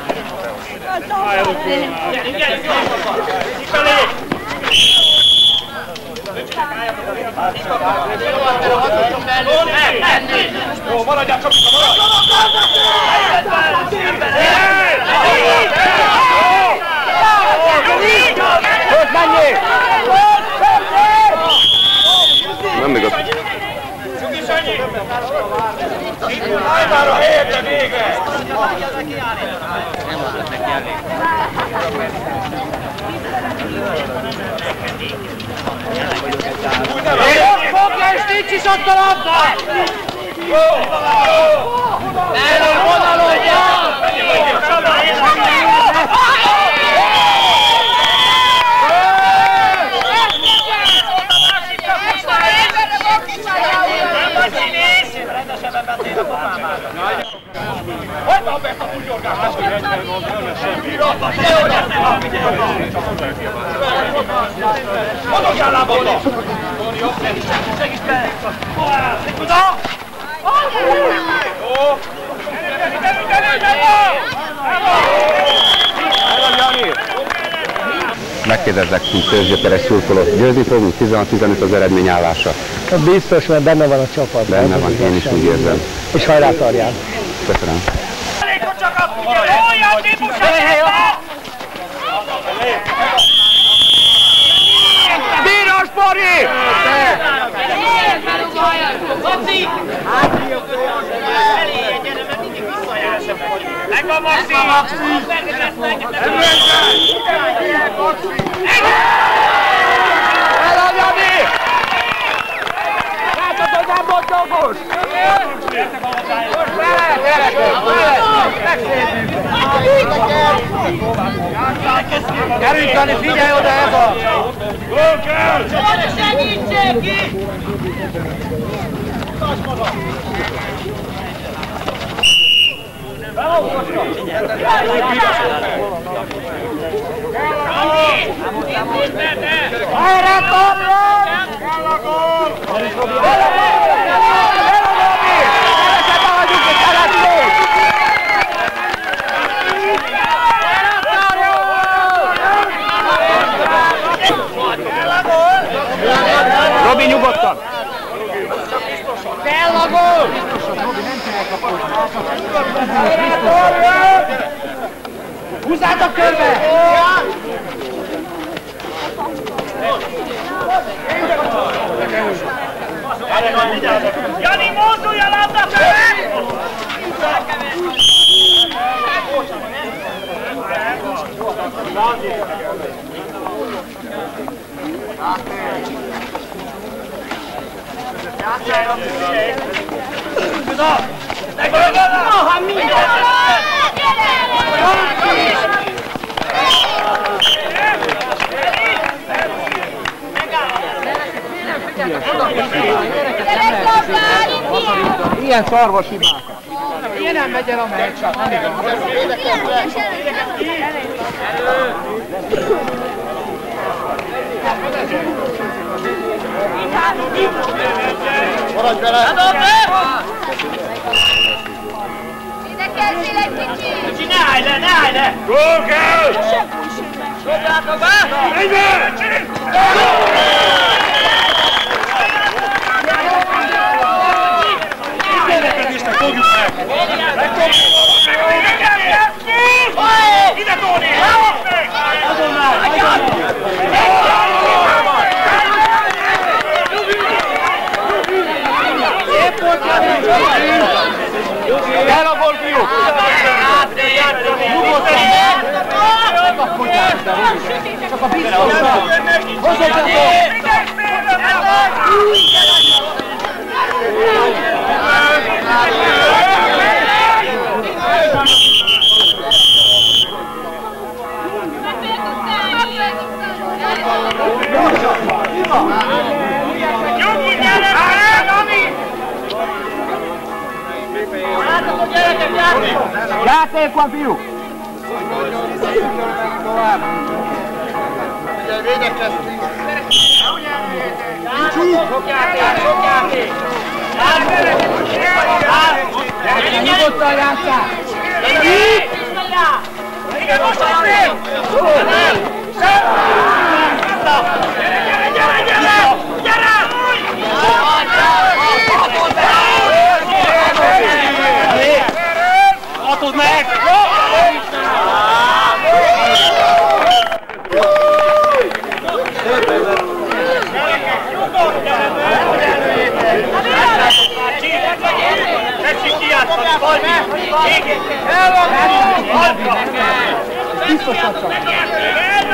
Jó, maradjál, Csobi, Nem még ott. Állj már a helyedre végre! Nem adott neki elég. Fogja és nincs is ott a labda! Erről vonalon van! Rendesebben beszél a pofámát! Hagyd a be a bugyorgást! Modogjál lábadba! Segíts be! Segíts oda! Jó! Megkérdezlek, hogy Törzsgyökeres szurkolót. Győzni fogunk 16-15 az eredményállása. Biztos, mert benne van a csapat. Benne van, én is úgy érzem. És hajrá Tarján! Köszönöm. Bíros Bori! Maxi! Megvan Maxi! Eladjani! Látod, hogy nem volt jogos! Gyerünk, Dani, figyelj oda ez a! Gól kell! Segítsék ki! Erre kapjon! Kell a gól! Robi, nyugodtan! Kell a gól! Húzzátok körbe! Jani, mozdulj a labda felé! Ilyen szarvas hibákat. Ilyen nem megy el a meccs. Maradj bele! Ide kezdjél egy kicsit! Kicsi, ne állj le, ne állj le! Gól kell! Dobjátok be! Egybe! Védekezésnek fogjuk meg! Ide Tóni! Azonnal! Szép volt, Jani! Kell a gól, fiúk! Nyugodtan! Csak a biztonság! Hozzatok! Játék van, fiúk! Ugye védekeztünk! Sok játék! Nyugodtan játsszál! Igen, most a játék! Gyere! Hatod meg! Tessék kijátszani, Balbi! El van! Biztosan csak!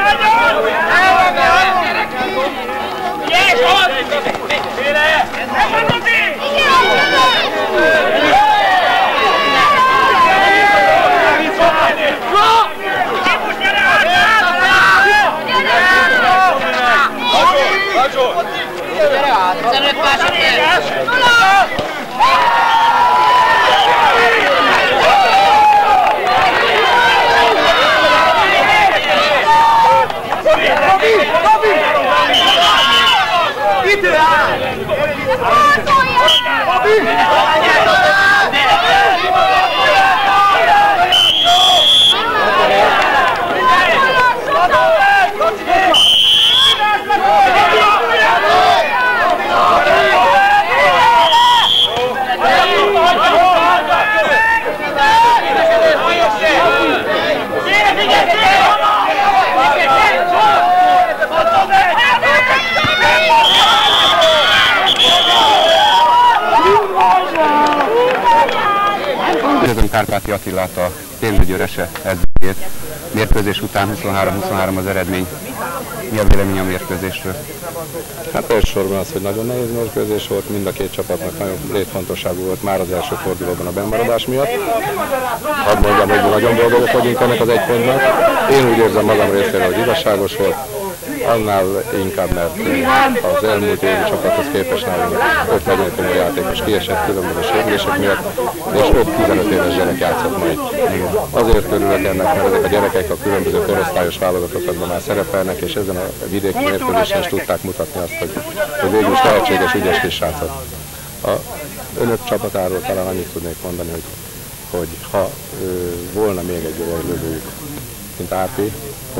Üdvözlöm Kárpáti Attilát, a Térmegyőrese edzőjét. Mérkőzés után 23-23 az eredmény. Mi a vélemény a mérkőzésről? Hát elsősorban az, hogy nagyon nehéz mérkőzés volt, mind a két csapatnak nagyon létfontosságú volt már az első fordulóban a bennmaradás miatt. Hadd mondjam, hogy nagyon boldogok vagyunk ennek az egy pontnak. Én úgy érzem magam részéről, hogy igazságos volt, annál inkább, mert az elmúlt évi csapathoz képest nálunk 5 nagyon komoly játékos kiesett különböző sérülések miatt, és 5-15 éves gyerek játszott majd. Azért örülök ennek, mert ezek a gyerekek a különböző korosztályos válogatottokban már szerepelnek, és ezen a vidéki mérkőzésen is tudták mutatni azt, hogy végül is tehetséges, ügyes kisrácok. A önök csapatáról talán annyit tudnék mondani, hogy ha volna még egy lövőjük, mint Árpi,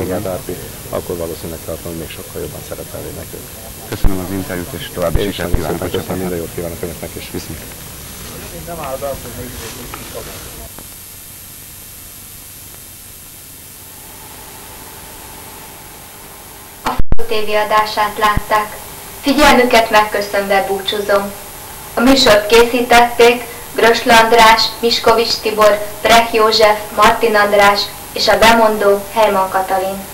akkor valószínűleg tartom, hogy még sokkal jobban szerepelnének ők. Köszönöm az interjút, és további sikert kívánok. Köszönöm, minden jót kívánok önöknek, és viszont. A TV adását látták. Figyelmüket megköszönve búcsúzom. A műsort készítették Grösl András, Miskovics Tibor, Brech József, Martin András és a bemondó Herman Katalin.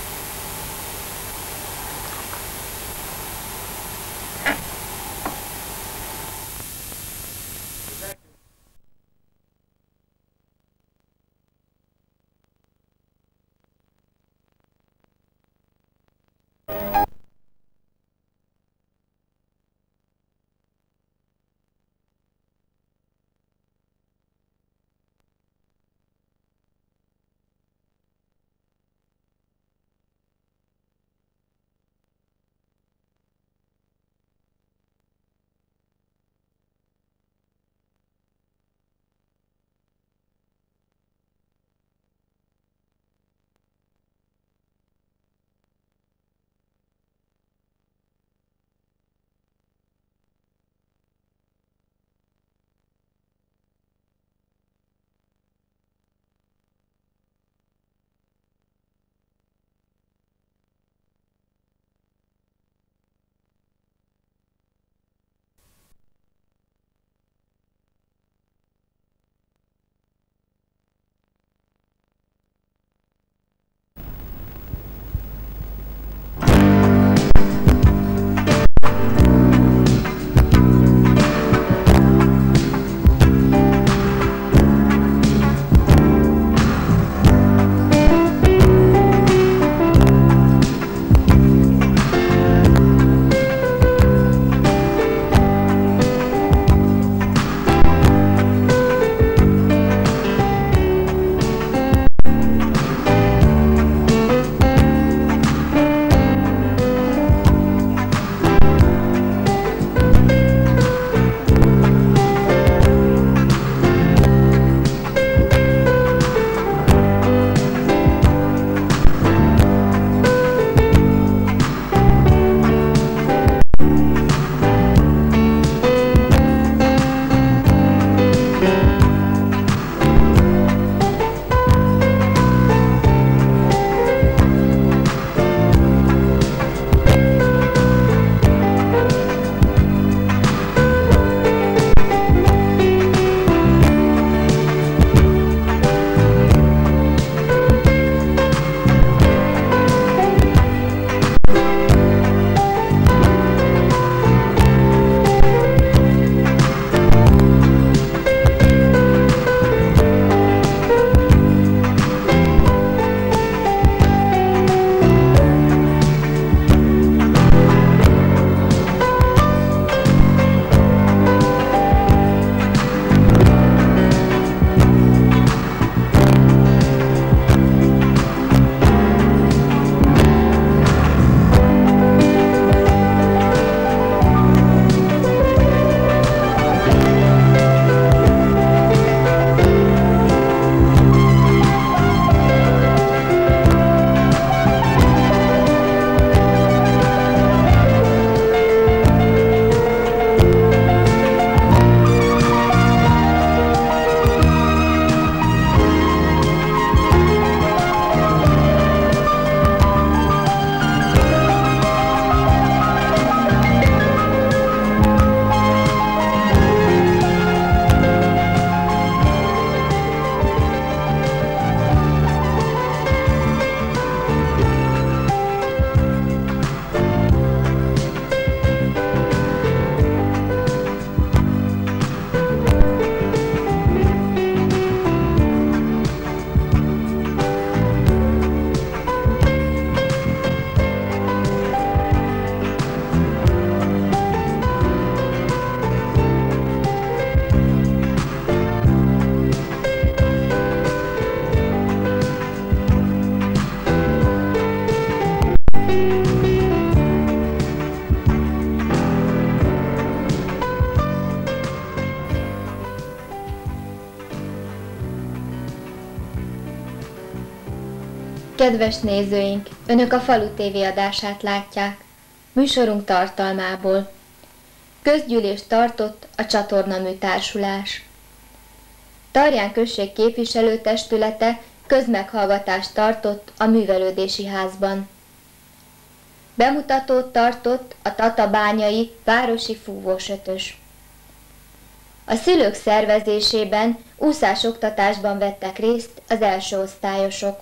Kedves nézőink, Önök a Falu TV adását látják. Műsorunk tartalmából. Közgyűlést tartott a Csatornamű Társulás. Tarján község képviselőtestülete közmeghallgatást tartott a Művelődési Házban. Bemutatót tartott a Tatabányai Városi Fúvósötös. A szülők szervezésében úszásoktatásban vettek részt az első osztályosok.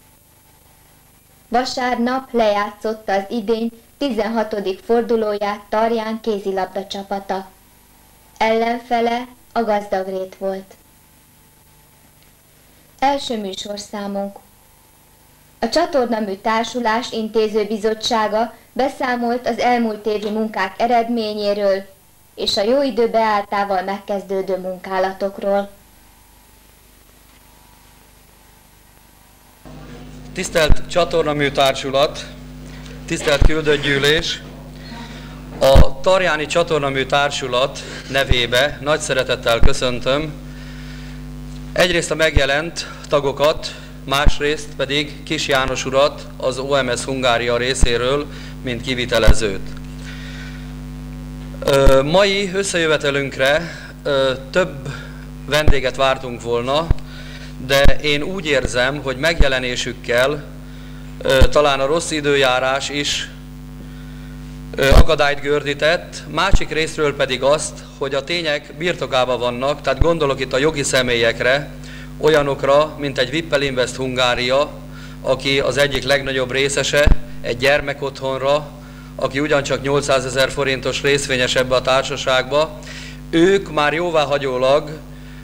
Vasárnap lejátszotta az idény 16. fordulóját Tarján kézilabda csapata. Ellenfele a Gazdagrét volt. Első műsorszámunk. A Csatornamű Társulás Intézőbizottsága beszámolt az elmúlt évi munkák eredményéről és a jó idő beálltával megkezdődő munkálatokról. Tisztelt Csatornamű Társulat, tisztelt küldöttgyűlés! A Tarjáni Csatornamű Társulat nevébe nagy szeretettel köszöntöm egyrészt a megjelent tagokat, másrészt pedig Kis János urat az OMS Hungária részéről, mint kivitelezőt. Mai összejövetelünkre több vendéget vártunk volna, de én úgy érzem, hogy megjelenésükkel talán a rossz időjárás is akadályt gördített, másik részről pedig azt, hogy a tények birtokában vannak, tehát gondolok itt a jogi személyekre, olyanokra, mint egy Vippel Invest Hungária, aki az egyik legnagyobb részese, egy gyermekotthonra, aki ugyancsak 800 000 forintos részvényes ebbe a társaságba. Ők már jóváhagyólag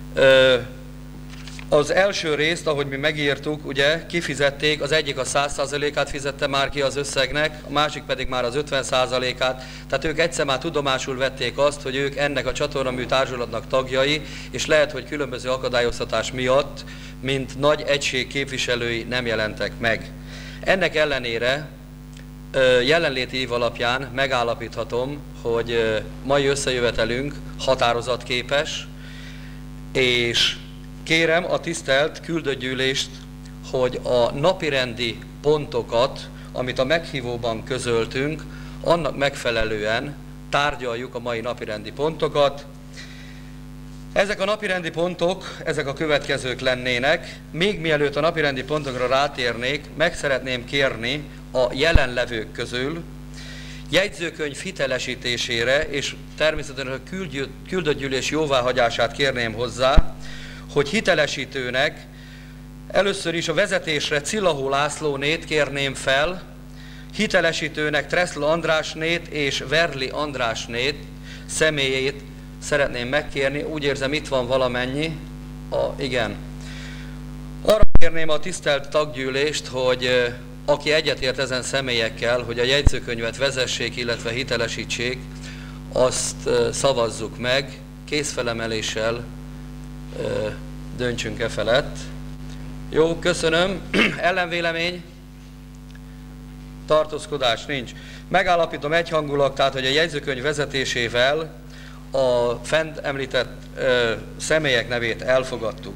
az első részt, ahogy mi megírtuk, ugye, kifizették, az egyik a 100%-át fizette már ki az összegnek, a másik pedig már az 50%-át, tehát ők egyszer már tudomásul vették azt, hogy ők ennek a Csatornamű Társulatnak tagjai, és lehet, hogy különböző akadályoztatás miatt, mint nagy egység képviselői nem jelentek meg. Ennek ellenére jelenléti év alapján megállapíthatom, hogy mai összejövetelünk határozatképes, és kérem a tisztelt küldöttgyűlést, hogy a napirendi pontokat, amit a meghívóban közöltünk, annak megfelelően tárgyaljuk a mai napirendi pontokat. Ezek a napirendi pontok, ezek a következők lennének. Még mielőtt a napirendi pontokra rátérnék, meg szeretném kérni a jelenlevők közül jegyzőkönyv hitelesítésére, és természetesen a küldöttgyűlés jóváhagyását kérném hozzá, hogy hitelesítőnek először is a vezetésre Czillahó Lászlónét kérném fel, hitelesítőnek Treszl Andrásnét és Verli Andrásnét személyét szeretném megkérni, úgy érzem itt van valamennyi, igen. Arra kérném a tisztelt taggyűlést, hogy aki egyetért ezen személyekkel, hogy a jegyzőkönyvet vezessék, illetve hitelesítsék, azt szavazzuk meg, kézfelemeléssel döntsünk e felett. Jó, köszönöm. Ellenvélemény? Tartózkodás nincs. Megállapítom egyhangulag, tehát, hogy a jegyzőkönyv vezetésével a fent említett személyek nevét elfogadtuk.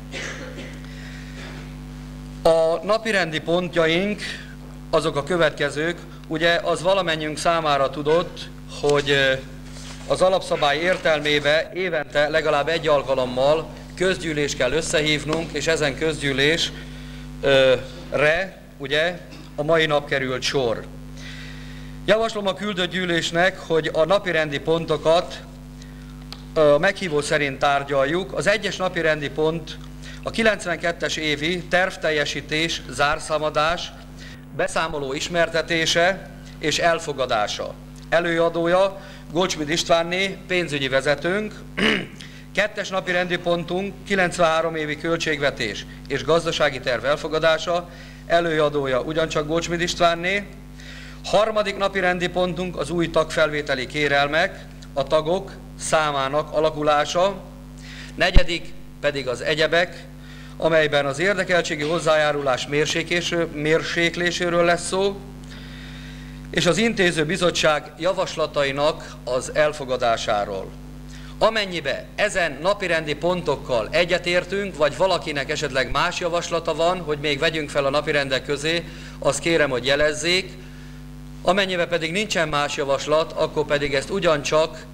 A napirendi pontjaink azok a következők. Ugye az valamennyiünk számára tudott, hogy az alapszabály értelmében évente legalább egy alkalommal közgyűlést kell összehívnunk, és ezen közgyűlésre ugye a mai nap került sor. Javaslom a küldött gyűlésnek, hogy a napirendi pontokat a meghívó szerint tárgyaljuk. Az egyes napirendi pont a 92-es évi tervteljesítés, zárszámadás, beszámoló ismertetése és elfogadása. Előadója Gocsmid Istvánné, pénzügyi vezetőnk. Kettes napi rendi pontunk 93 évi költségvetés és gazdasági terv elfogadása. Előadója ugyancsak Gocsmid Istvánné. Harmadik napi rendi pontunk az új tagfelvételi kérelmek, a tagok számának alakulása. Negyedik pedig az egyebek, amelyben az érdekeltségi hozzájárulás mérsékléséről lesz szó, és az intéző bizottság javaslatainak az elfogadásáról. Amennyibe ezen napirendi pontokkal egyetértünk, vagy valakinek esetleg más javaslata van, hogy még vegyünk fel a napirendek közé, azt kérem, hogy jelezzék. Amennyibe pedig nincsen más javaslat, akkor pedig ezt ugyancsak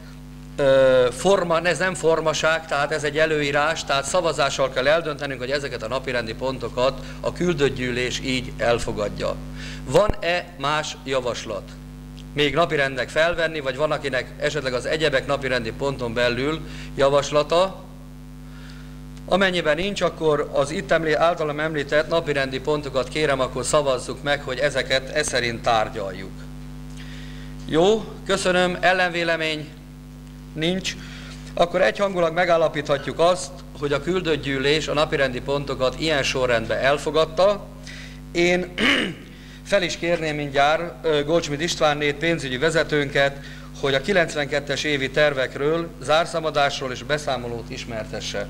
ez nem formaság, tehát ez egy előírás, tehát szavazással kell eldöntenünk, hogy ezeket a napirendi pontokat a küldött gyűlés így elfogadja. Van-e más javaslat? Még napirendnek felvenni, vagy van, akinek esetleg az egyebek napirendi ponton belül javaslata? Amennyiben nincs, akkor az itt általam említett napirendi pontokat kérem, akkor szavazzuk meg, hogy ezeket e szerint tárgyaljuk. Jó, köszönöm, ellenvélemény nincs. Akkor egyhangulag megállapíthatjuk azt, hogy a küldött gyűlés a napirendi pontokat ilyen sorrendben elfogadta. Én fel is kérném mindjárt Goldschmidt Istvánnét, pénzügyi vezetőnket, hogy a 92-es évi tervekről, zárszámadásról és beszámolót ismertesse.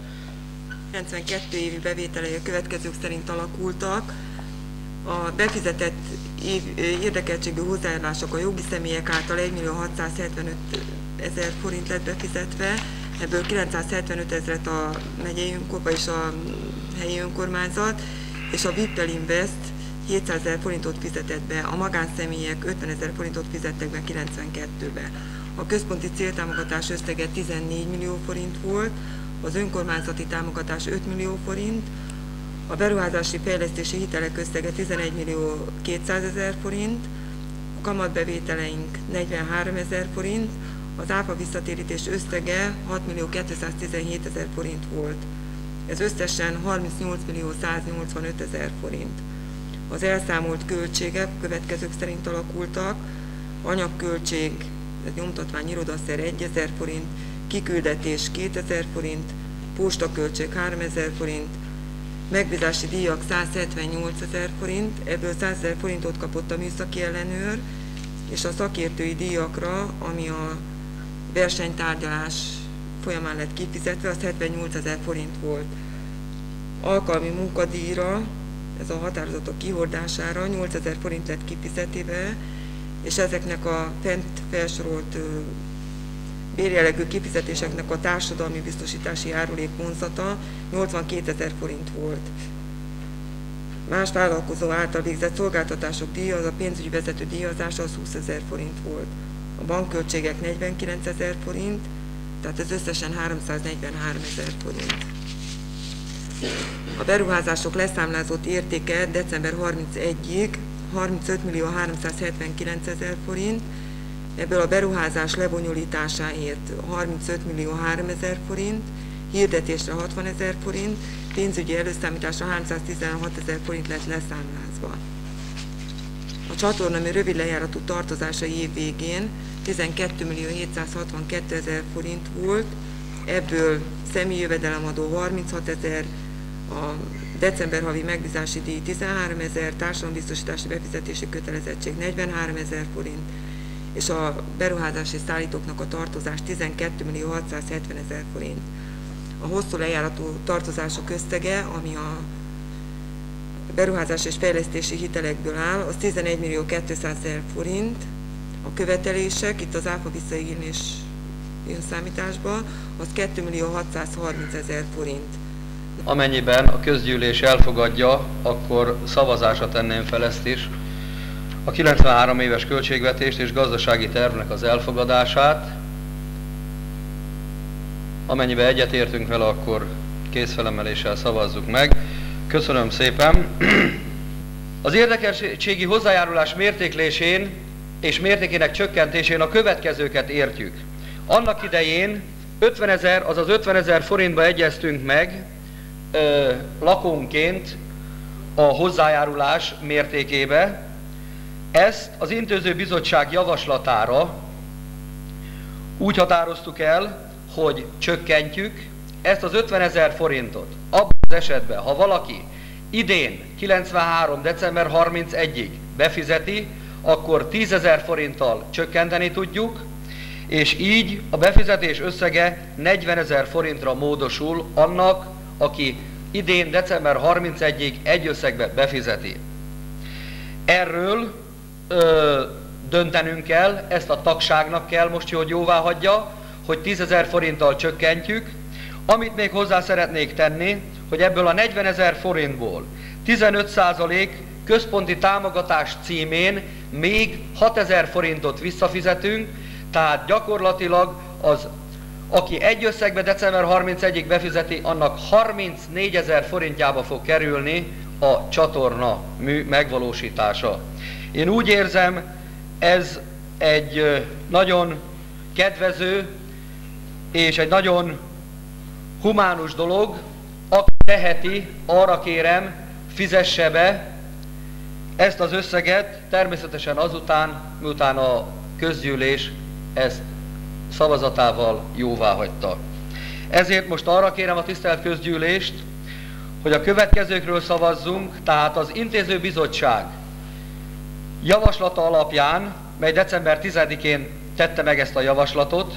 92 évi bevételei a következők szerint alakultak. A befizetett érdekeltségű hozzájárulások a jogi személyek által 1.675.000 forint lett befizetve, ebből 975 000 a megyei önkormányzat és a helyi önkormányzat, és a Vippel Invest 700 000 forintot fizetett be, a magánszemélyek 50 000 forintot fizettek be 92-be. A központi céltámogatás összege 14 millió forint volt, az önkormányzati támogatás 5 millió forint, a beruházási fejlesztési hitelek összege 11.200.000 forint, a kamatbevételeink 43.000 forint, az áfa visszatérítés összege 6.217.000 forint volt. Ez összesen 38.185.000 forint. Az elszámolt költségek következők szerint alakultak: anyagköltség, nyomtatvány, irodaszer 1.000 forint, kiküldetés 2.000 forint, postaköltség 3.000 forint, megbízási díjak 178.000 forint, ebből 100.000 forintot kapott a műszaki ellenőr, és a szakértői díjakra, ami a versenytárgyalás folyamán lett kifizetve, az 78.000 forint volt. Alkalmi munkadíjra, ez a határozatok kihordására 8.000 forint lett kifizetve, és ezeknek a fent felsorolt bérjellegű kifizetéseknek a társadalmi biztosítási járulék vonzata 82.000 forint volt. Más vállalkozó által végzett szolgáltatások díja, az a pénzügyi vezető díjazása, az 20.000 forint volt. A bankköltségek 49.000 forint, tehát ez összesen 343.000 forint. A beruházások leszámlázott értéke december 31-ig 35.379.000 forint, ebből a beruházás lebonyolításáért 35.003.000 forint, hirdetésre 60.000 forint, pénzügyi előszámításra 316.000 forint lett leszámlázva. A csatornami rövid lejáratú tartozásai év végén 12.762.000 forint volt, ebből személyi jövedelemadó 36.000, a december havi megbízási díj 13.000, társadalombiztosítási befizetési kötelezettség 43.000 forint, és a beruházási szállítóknak a tartozás 12.670.000 forint. A hosszú lejáratú tartozások összege, ami a beruházás és fejlesztési hitelekből áll, az 11.200.000 forint. A követelések, itt az áfa visszaigénylés jön számításba, az 2.630.000 forint. Amennyiben a közgyűlés elfogadja, akkor szavazásra tenném fel ezt is. A 93 éves költségvetést és gazdasági tervnek az elfogadását. Amennyiben egyetértünk vele, akkor kézfelemeléssel szavazzuk meg. Köszönöm szépen. Az érdekeltségi hozzájárulás mértéklésén és mértékének csökkentésén a következőket értjük. Annak idején 50 000, azaz 50 000 forintba egyeztünk meg lakónként a hozzájárulás mértékébe. Ezt az Intéző Bizottság javaslatára úgy határoztuk el, hogy csökkentjük ezt az 50 000 forintot. Abban az esetben, ha valaki idén 93. december 31-ig befizeti, akkor 10 000 forinttal csökkenteni tudjuk, és így a befizetés összege 40 000 forintra módosul annak, aki idén december 31-ig egy összegbe befizeti. Erről döntenünk kell, ezt a tagságnak kell most, hogy jóvá hagyja, hogy 10 000 forinttal csökkentjük. Amit még hozzá szeretnék tenni, hogy ebből a 40 000 forintból 15% központi támogatás címén még 6 000 forintot visszafizetünk, tehát gyakorlatilag az, aki egy összegbe december 31-ig befizeti, annak 34 000 forintjába fog kerülni a csatorna mű megvalósítása. Én úgy érzem, ez egy nagyon kedvező és egy nagyon humánus dolog. Aki teheti, arra kérem, fizesse be ezt az összeget, természetesen azután, miután a közgyűlés ezt szavazatával jóvá hagyta. Ezért most arra kérem a tisztelt közgyűlést, hogy a következőkről szavazzunk, tehát az intézőbizottság javaslata alapján, mely december 10-én tette meg ezt a javaslatot,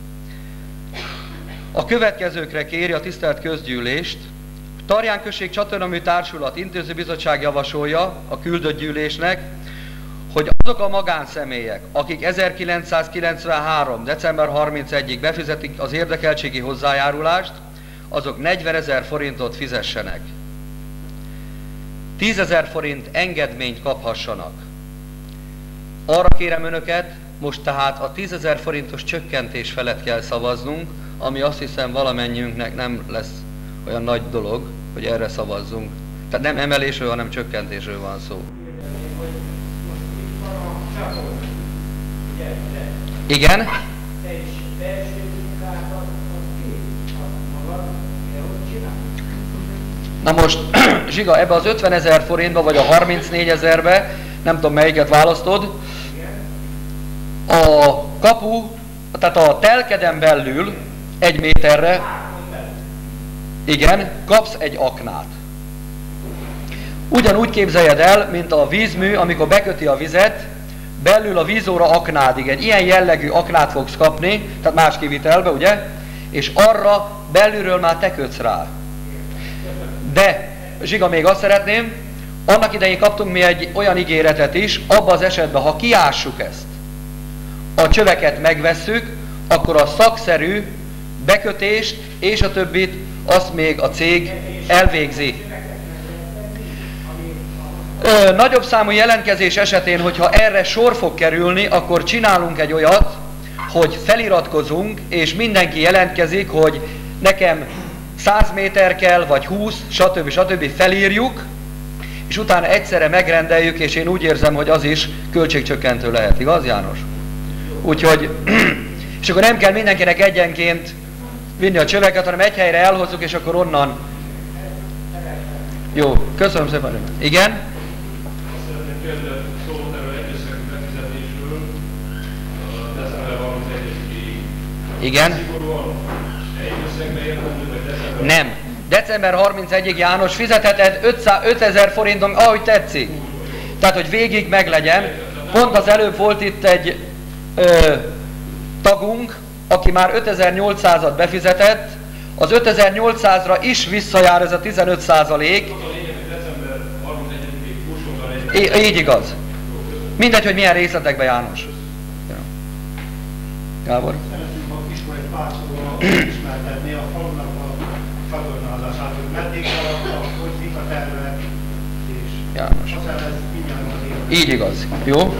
a következőkre kéri a tisztelt közgyűlést. Tarján község csatornamű társulat intézőbizottság javasolja a küldött gyűlésnek, hogy azok a magánszemélyek, akik 1993. december 31-ig befizetik az érdekeltségi hozzájárulást, azok 40 000 forintot fizessenek. 10 000 forint engedményt kaphassanak. Arra kérem önöket, most tehát a 10 000 forintos csökkentés felett kell szavaznunk, ami azt hiszem valamennyiünknek nem lesz olyan nagy dolog, hogy erre szavazzunk. Tehát nem emelésről, hanem csökkentésről van szó. Igen? Na most, Zsiga, ebbe az 50 000 forintba, vagy a 34 000-be, nem tudom melyiket választod, a kapu, tehát a telkeden belül 1 méterre, igen, kapsz egy aknát. Ugyanúgy képzeljed el, mint a vízmű, amikor beköti a vizet, belül a vízóra aknádig. Egy ilyen jellegű aknát fogsz kapni, tehát más kivitelbe, ugye? És arra belülről már te kötsz rá. De, Zsiga, még azt szeretném, annak idején kaptunk mi egy olyan ígéretet is, abban az esetben, ha kiássuk ezt, a csöveket megvesszük, akkor a szakszerű bekötést és a többit azt még a cég elvégzi. Nagyobb számú jelentkezés esetén, hogyha erre sor fog kerülni, akkor csinálunk egy olyat, hogy feliratkozunk, és mindenki jelentkezik, hogy nekem 100 méter kell, vagy 20, stb. Felírjuk, és utána egyszerre megrendeljük, és én úgy érzem, hogy az is költségcsökkentő lehet. Igaz, János? Úgyhogy, és akkor nem kell mindenkinek egyenként vinni a csöveket, hanem egy helyre elhozzuk, és akkor onnan. Jó, köszönöm szépen. Igen? Igen? Nem. December 31-ig, János, fizetheted 5000 forinton, ahogy tetszik. Tehát, hogy végig meglegyen. Pont az előbb volt itt egy tagunk, aki már 5800-at befizetett, az 5800-ra is visszajár ez a 15%. Így igaz. Mindegy, hogy milyen részletekben, János. Gábor? Szeretném, ha Kiskor egy pár szóval ismertetni a falunak a csatornázását, hogy meddig haladtak, hogy mik a tervek, és János. aztán ez mindjárt az élet. Így igaz. Jó?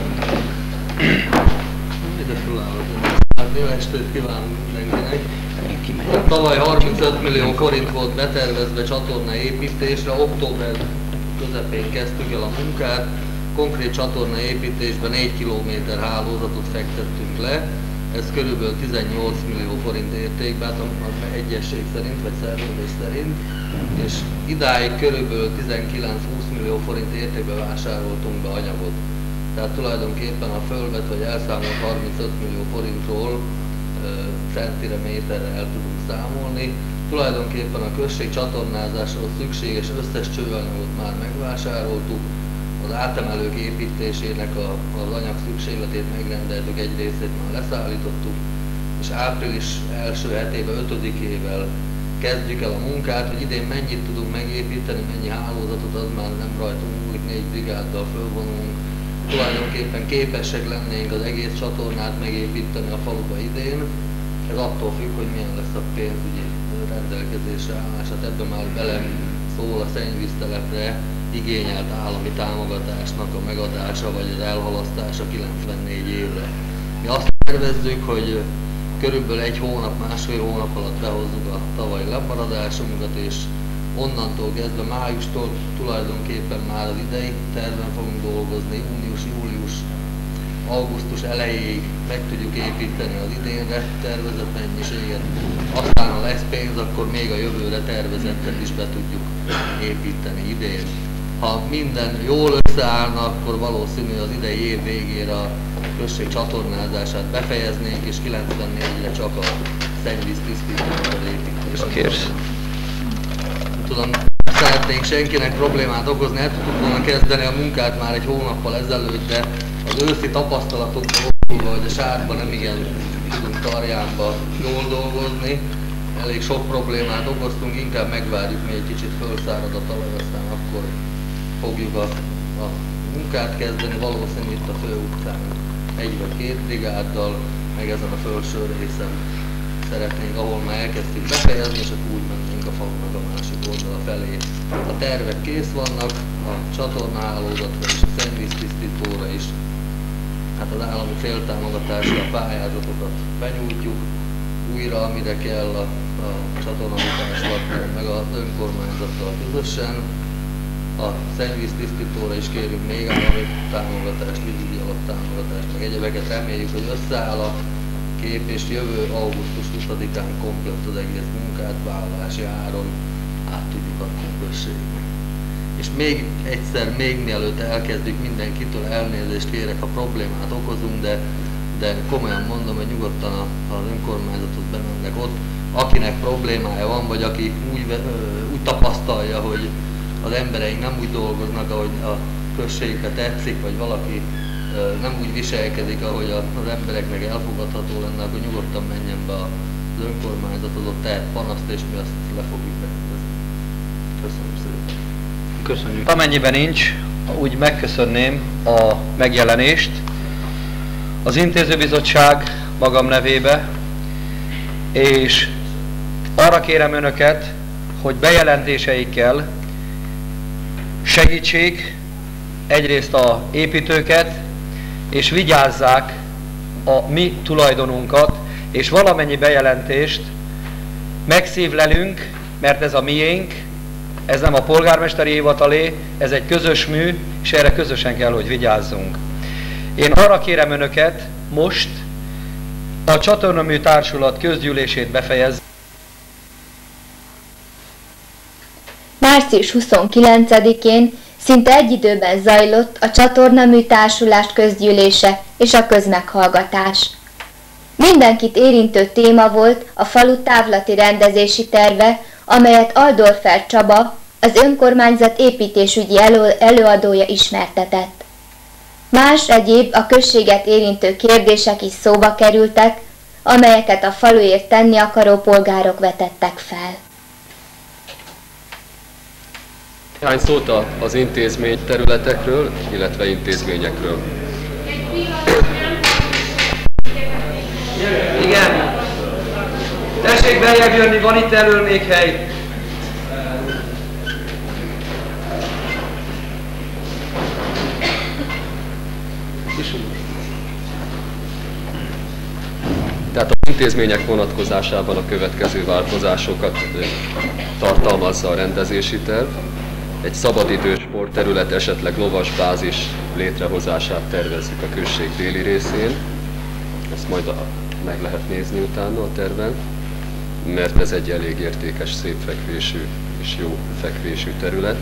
Ide felállok. Jó estét kívánunk mindenkinek. Tavaly 35 millió forint volt betervezve csatorna építésre, október közepén kezdtük el a munkát, konkrét csatorna építésben 4 kilométer hálózatot fektettünk le, ez körülbelül 18 millió forint értékben, hát egyesség szerint, vagy szerződés szerint, és idáig körülbelül 19-20 millió forint értékben vásároltunk be anyagot. Tehát tulajdonképpen a fölvet, vagy elszámolt 35 millió forintról centire, méterre el tudunk számolni. Tulajdonképpen a község csatornázáshoz szükséges összes csőanyagot már megvásároltuk, az átemelők építésének az anyag szükségletét megrendeltük, egy részét már leszállítottuk, és április első hetében, 5-ével kezdjük el a munkát, hogy idén mennyit tudunk megépíteni, mennyi hálózatot, az már nem rajtunk múlik, 4 brigáddal fölvonulunk. Tulajdonképpen képesek lennénk az egész csatornát megépíteni a faluba idén, Ez attól függ, hogy milyen lesz a pénzügyi rendelkezésre állás. Hát ebben már bele szól a szennyvíztelepre igényelt állami támogatásnak a megadása vagy az elhalasztása 94 évre. Mi azt tervezzük, hogy körülbelül egy hónap, másfél hónap alatt behozzuk a tavalyi lemaradásunkat, és onnantól kezdve májustól tulajdonképpen már az idei terven fogunk dolgozni, június, július, augusztus elejéig meg tudjuk építeni az idénre tervezett mennyiséget. Aztán ha lesz pénz, akkor még a jövőre tervezettet is be tudjuk építeni idén. Ha minden jól összeállna, akkor valószínű az idei év végére a község csatornázását befejeznénk, és 94-re csak a szennyvíz tisztításra építésre. Tudom, nem szeretnénk senkinek problémát okozni, el tudtuk volna kezdeni a munkát már egy hónappal ezelőtt, de az őszi tapasztalatokból, hogy a sárban nem igen tudunk Tarjánba jól dolgozni, elég sok problémát okoztunk, inkább megvárjuk, még egy kicsit fölszárad a talaj, aztán akkor fogjuk a munkát kezdeni, valószínű itt a főutcán egy vagy két brigáddal, meg ezen a felső részen szeretnénk, ahol már elkezdtük befejezni, és akkor úgy mennénk a falunak a másik oldala felé. A tervek kész vannak, a csatornahálózatra és a szennyvíztisztítóra is. Hát az állami féltámogatásra a pályázatokat benyújtjuk újra, amire kell a csatornahálózattal, meg az önkormányzattal közösen. A szennyvíztisztítóra is kérünk még állami támogatást, vízügyi alaptámogatást, meg egyebeket. Reméljük, hogy összeáll a kép, és jövő augusztus 20-án komplett az egész munkát vállalási áron át tudjuk adni a községnek. És még egyszer, még mielőtt elkezdjük, mindenkitől elnézést kérek, ha problémát okozunk, de komolyan mondom, hogy nyugodtan az önkormányzathoz bemennek ott, akinek problémája van, vagy aki úgy tapasztalja, hogy az embereink nem úgy dolgoznak, ahogy a községbe tetszik, vagy valaki nem úgy viselkedik, ahogy az embereknek elfogadható lenne, akkor nyugodtan menjen be az önkormányzathoz, ott tehet panaszt, és mi azt le fogjuk rendezni. Köszönöm szépen. Köszönjük. Amennyiben nincs, úgy megköszönném a megjelenést az intézőbizottság magam nevébe, és arra kérem önöket, hogy bejelentéseikkel segítsék egyrészt az építőket, és vigyázzák a mi tulajdonunkat, és valamennyi bejelentést megszívlelünk, mert ez a miénk, ez nem a polgármesteri hivatalé, ez egy közös mű, és erre közösen kell, hogy vigyázzunk. Én arra kérem önöket most a Csatornamű Társulat közgyűlését befejezni. Március 29-én szinte egy időben zajlott a Csatornamű Társulás közgyűlése és a közmeghallgatás. Mindenkit érintő téma volt a falu távlati rendezési terve, amelyet Aldorfer Csaba, az önkormányzat építésügyi előadója ismertetett. Más egyéb a községet érintő kérdések is szóba kerültek, amelyeket a faluért tenni akaró polgárok vetettek fel. Néhány szót az intézmény területekről, illetve intézményekről. Igen. Tessék beljebb jönni, van itt elől még hely. Tehát az intézmények vonatkozásában a következő változásokat tartalmazza a rendezési terv. Egy szabadidős sportterület, esetleg lovasbázis létrehozását tervezzük a község déli részén. Ezt majd meg lehet nézni utána a terven, mert ez egy elég értékes, szép fekvésű és jó fekvésű terület.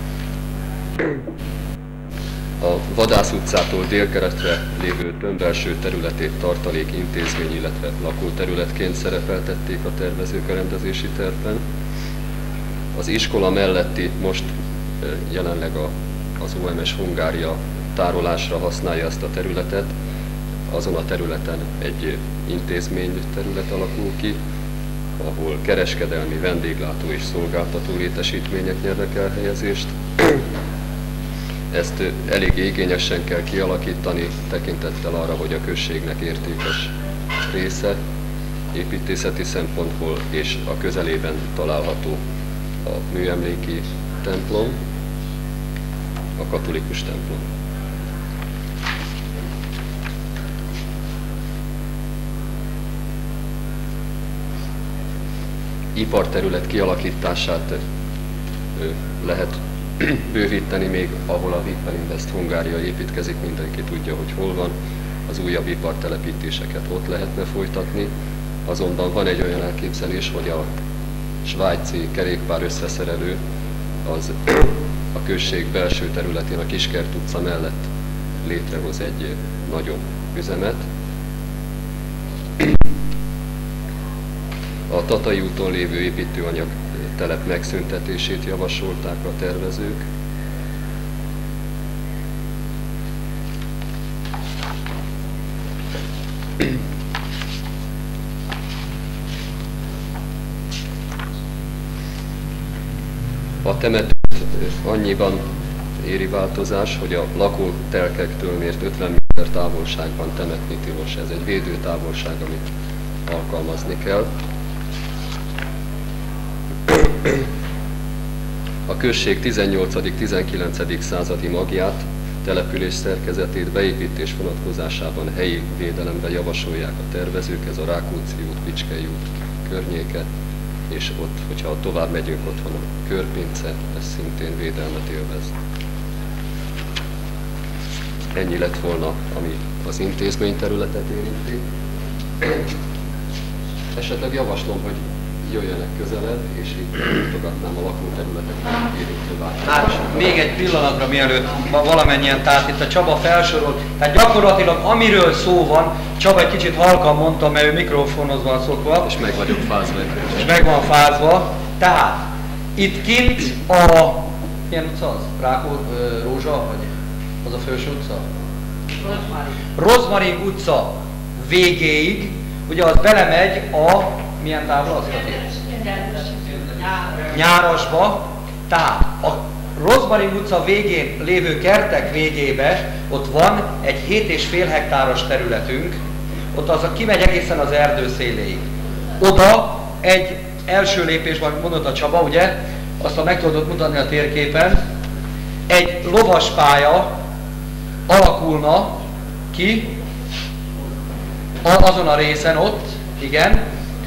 A Vadász utcától délkeletre lévő tömbelső területét tartalék intézmény, illetve lakóterületként szerepeltették a tervezők a rendezési tervben. Az iskola melletti, most jelenleg az OMS Hungária tárolásra használja ezt a területet, azon a területen egy intézmény terület alakul ki, ahol kereskedelmi, vendéglátó és szolgáltató létesítmények nyernek elhelyezést. Ezt elég igényesen kell kialakítani, tekintettel arra, hogy a községnek értékes része, építészeti szempontból, és a közelében található a műemléki templom, a katolikus templom. Iparterület kialakítását lehet bővíteni még, ahol a Viper Invest Hungária építkezik, mindenki tudja, hogy hol van. Az újabb ipartelepítéseket ott lehetne folytatni, azonban van egy olyan elképzelés, hogy a svájci kerékpár összeszerelő az a község belső területén a Kiskert utca mellett létrehoz egy nagyobb üzemet. A Tatai úton lévő építőanyag telep megszüntetését javasolták a tervezők. A temetőt annyiban éri változás, hogy a lakótelkektől mért 50 méter távolságban temetni tilos. Ez egy védőtávolság, amit alkalmazni kell. A község 18.-19. századi magját, település szerkezetét, beépítés vonatkozásában helyi védelemre javasolják a tervezők, ez a Rákóczi út, Bicskei út környéke, és ott, hogyha tovább megyünk, ott van a Körpince, ez szintén védelmet élvez. Ennyi lett volna, ami az intézményterületet érinti. Esetleg javaslom, hogy jöjjenek közelebb, és itt mutogatnám a lakóterületeket érintő városokat. Hát, még egy pillanatra, mielőtt valamennyien, tehát itt a Csaba felsorolt, tehát gyakorlatilag amiről szó van, Csaba egy kicsit halkan mondta, mert ő mikrofonhoz van szokva. És meg vagyok fázva. És meg van fázva. Tehát, itt kint a... Milyen utca az? Rózsa, vagy az a felső utca? Rozmarin utca végéig, ugye az belemegy a... Milyen távol az? Nyárasba. Tehát a Rozmarin utca végén lévő kertek végébe ott van egy 7,5 hektáros területünk, ott az kimegy egészen az erdő széléig. Oda egy első lépésben, mondott a Csaba, ugye, azt meg tudod mutatni a térképen, egy lovaspálya alakulna ki azon a részen ott, igen.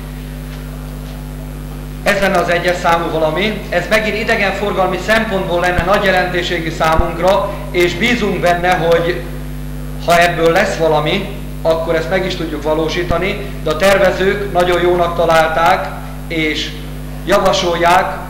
Ez lenne az egyes számú valami, ez megint idegenforgalmi szempontból lenne nagy jelentőségű számunkra, és bízunk benne, hogy ha ebből lesz valami, akkor ezt meg is tudjuk valósítani, de a tervezők nagyon jónak találták, és javasolják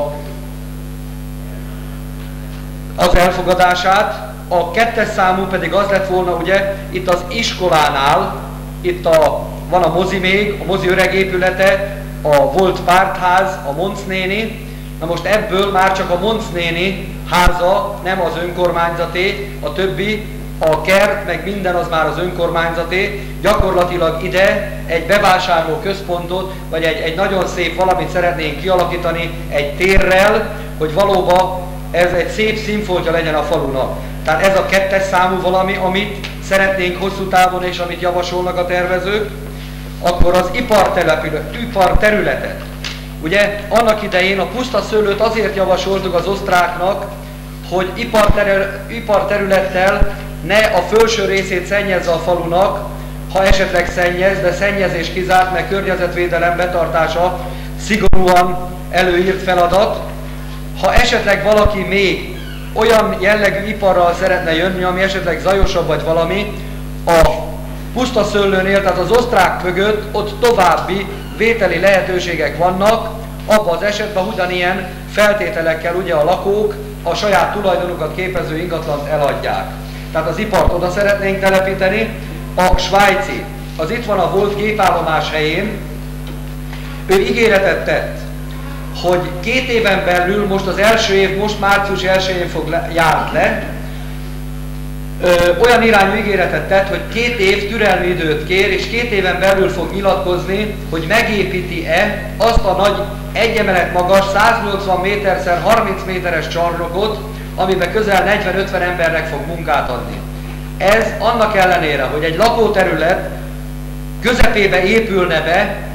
az elfogadását. A kettes számú pedig az lett volna, ugye, itt az iskolánál, itt van a mozi még, a mozi öreg épülete, a volt pártház, a Monc néni. Na most ebből már csak a Monc néni háza, nem az önkormányzaté, a többi, a kert, meg minden az már az önkormányzaté. Gyakorlatilag ide egy bevásárló központot, vagy egy nagyon szép valamit szeretnénk kialakítani egy térrel, hogy valóban ez egy szép színfoltja legyen a falunak. Tehát ez a kettes számú valami, amit szeretnénk hosszú távon, és amit javasolnak a tervezők. Akkor az iparterületet. Ugye annak idején a puszta szőlőt azért javasoltuk az osztráknak, hogy iparterülettel ne a felső részét szennyezze a falunak, ha esetleg szennyez, de szennyezés kizárt, mert környezetvédelem betartása szigorúan előírt feladat. Ha esetleg valaki még olyan jellegű iparral szeretne jönni, ami esetleg zajosabb vagy valami, a puszta szőlőnél, tehát az osztrák mögött ott további vételi lehetőségek vannak, abban az esetben ugyanilyen feltételekkel ugye a lakók a saját tulajdonukat képező ingatlant eladják. Tehát az ipart oda szeretnénk telepíteni. A svájci, az itt van a volt gépállomás helyén, ő ígéretet tett, hogy 2 éven belül, most az első év, most március 1-én járt le, olyan irányú ígéretet tett, hogy 2 év türelmi időt kér, és 2 éven belül fog nyilatkozni, hogy megépíti-e azt a nagy 1 emelet magas, 180 méter x 30 méteres csarnokot, amiben közel 40-50 embernek fog munkát adni. Ez annak ellenére, hogy egy lakóterület közepébe épülne be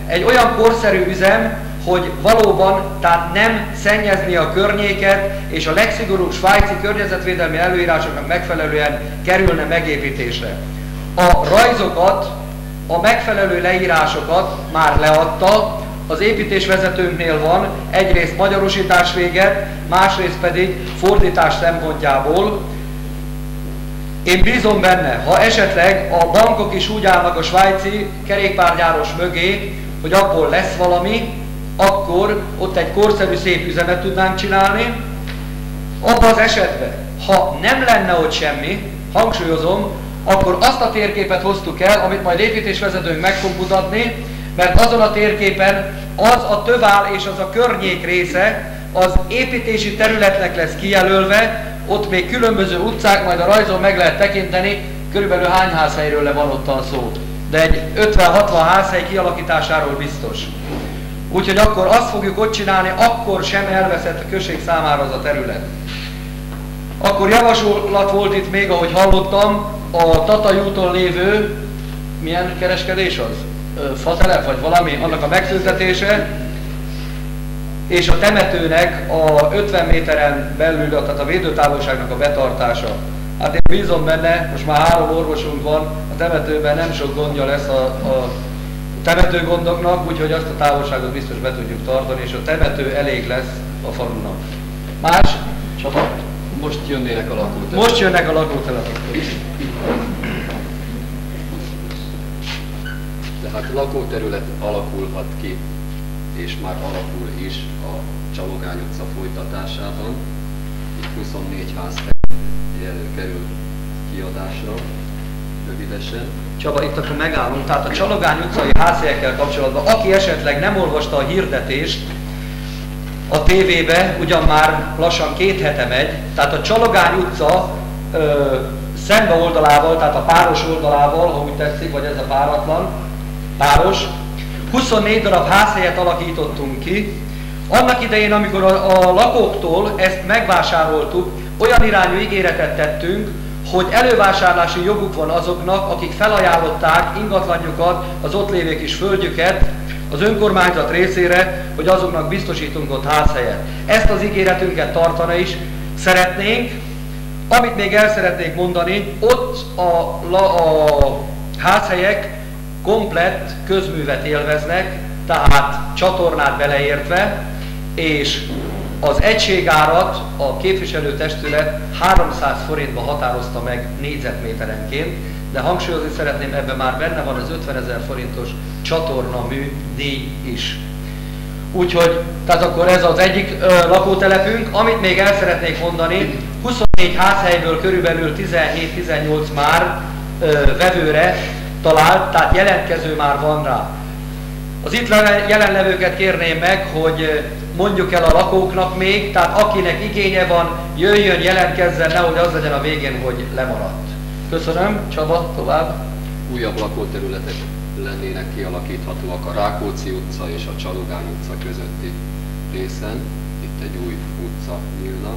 egy olyan korszerű üzem, hogy valóban tehát nem szennyezni a környéket, és a legszigorúbb svájci környezetvédelmi előírásoknak megfelelően kerülne megépítésre. A rajzokat, a megfelelő leírásokat már leadta, az építésvezetőnknél van, egyrészt magyarosítás véget, másrészt pedig fordítás szempontjából. Én bízom benne, ha esetleg a bankok is úgy állnak a svájci kerékpárgyáros mögé, hogy abból lesz valami, akkor ott egy korszerű szép üzemet tudnánk csinálni. Abban az esetben, ha nem lenne ott semmi, hangsúlyozom, akkor azt a térképet hoztuk el, amit majd építésvezetőnk meg fog mutatni, mert azon a térképen az a tövál és az a környék része az építési területnek lesz kijelölve, ott még különböző utcák, majd a rajzon meg lehet tekinteni, körülbelül hány házhelyről van ottan szó. De egy 50-60 házhely kialakításáról biztos. Úgyhogy akkor azt fogjuk ott csinálni, akkor sem elveszett a község számára az a terület. Akkor javaslat volt itt még, ahogy hallottam, a Tatai úton lévő, milyen kereskedés az? Fatelep vagy valami, annak a megszüntetése, és a temetőnek a 50 méteren belül, tehát a védőtávolságnak a betartása. Hát én bízom benne, most már 3 orvosunk van, a temetőben nem sok gondja lesz a temetőgondoknak, úgyhogy azt a távolságot biztos be tudjuk tartani, és a temető elég lesz a falunak. Más? Csaba? Most jönnének a lakótelepek. Most jönnek a lakótelepek. Tehát lakóterület alakulhat ki, és már alakul is a Csalogány utca folytatásában. Itt 24 ház kerül kiadásra, rövidesen. Csaba, itt akkor megállunk. Tehát a Csalogány utcai házhelyekkel kapcsolatban, aki esetleg nem olvasta a hirdetést a tévébe, ugyan már lassan 2 hete megy, tehát a Csalogány utca szembe oldalával, tehát a páros oldalával, ha úgy tetszik, vagy ez a páratlan, páros, 24 darab házhelyet alakítottunk ki. Annak idején, amikor a lakóktól ezt megvásároltuk, olyan irányú ígéretet tettünk, hogy elővásárlási joguk van azoknak, akik felajánlották ingatlanjukat, az ott lévő kis földjüket az önkormányzat részére, hogy azoknak biztosítunk ott házhelyet. Ezt az ígéretünket tartani is szeretnénk. Amit még el szeretnék mondani, ott a házhelyek komplett közművet élveznek, tehát csatornát beleértve, és az egységárat a képviselőtestület 300 forintba határozta meg négyzetméterenként, de hangsúlyozni szeretném, ebben már benne van az 50 000 forintos csatornamű díj is. Úgyhogy, tehát akkor ez az egyik lakótelepünk. Amit még el szeretnék mondani, 24 házhelyből körülbelül 17-18 már vevőre talált, tehát jelentkező már van rá. Az itt jelenlevőket kérném meg, hogy mondjuk el a lakóknak még, tehát akinek igénye van, jöjjön, jelentkezzen, nehogy az legyen a végén, hogy lemaradt. Köszönöm, Csaba, tovább. Újabb lakóterületek lennének kialakíthatóak a Rákóczi utca és a Csalogány utca közötti részen. Itt egy új utca nyílna.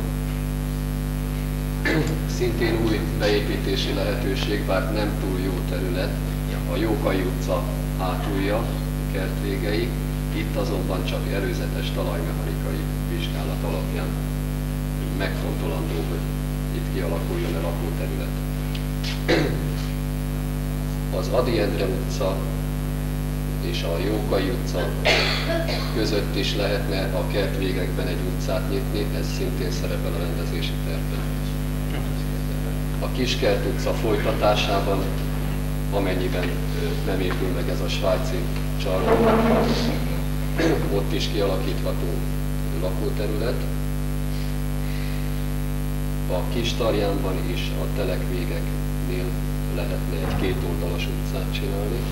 Szintén új beépítési lehetőség, bár nem túl jó terület, a Jókai utca hátulja, kertvégei. Itt azonban csak előzetes talajmechanikai vizsgálat alapján megfontolandó, hogy itt kialakuljon a lakóterület. Az Ady Endre utca és a Jókai utca között is lehetne a kertvégekben egy utcát nyitni, ez szintén szerepel a rendezési tervben. A Kiskert utca folytatásában, amennyiben nem épül meg ez a svájci csarnok, ott is kialakítható lakóterület. A Kistarjánban is a telekvégeknél lehetne egy kétoldalas utcát csinálni.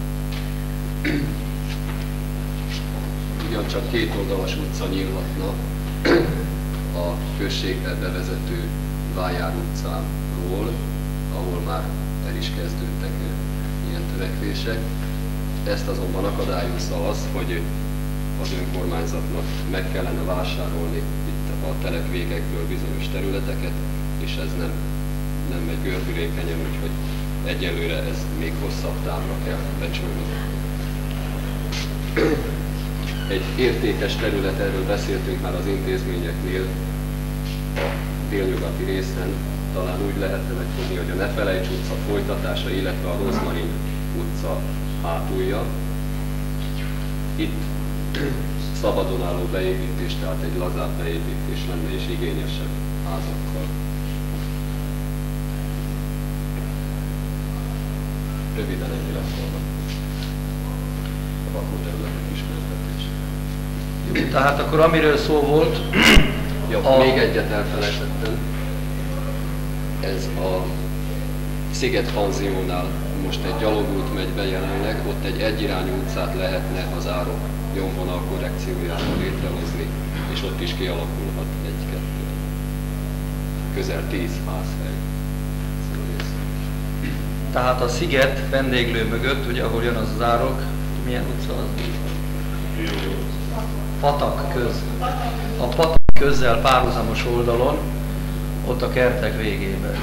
Ugyancsak kétoldalas utca nyílhatna a községbe bevezető Vájár utcáról, ahol már el is kezdődtek ilyen törekvések. Ezt azonban akadályozza az, hogy az önkormányzatnak meg kellene vásárolni itt a telepvégekből bizonyos területeket, és ez nem megy görbülékenyen, úgyhogy egyelőre ez még hosszabb távra kell becsülni. egy értékes terület, erről beszéltünk már az intézményeknél, a délnyugati részen, talán úgy lehetne megfogni, hogy a Ne Felejts utca folytatása, illetve a Rozmarin utca hátulja. Itt szabadon álló beépítés, tehát egy lazább beépítés lenne és igényesebb házakkal. Röviden ennyi lett volna a lakóterületek ismertetés. Tehát akkor amiről szó volt... Még egyet elfelejtettem. Ez a Sziget Panziónál most egy gyalogút megy be jelenleg, ott egy egyirányú utcát lehetne az árok nyomvonal korrekciójával létrehozni, és ott is kialakulhat egy-kettő. Közel 10 házhely. Tehát a Sziget vendéglő mögött, ugye ahol jön az az árok, milyen utca az? Patak köz. A Patak közzel párhuzamos oldalon, ott a kertek végében.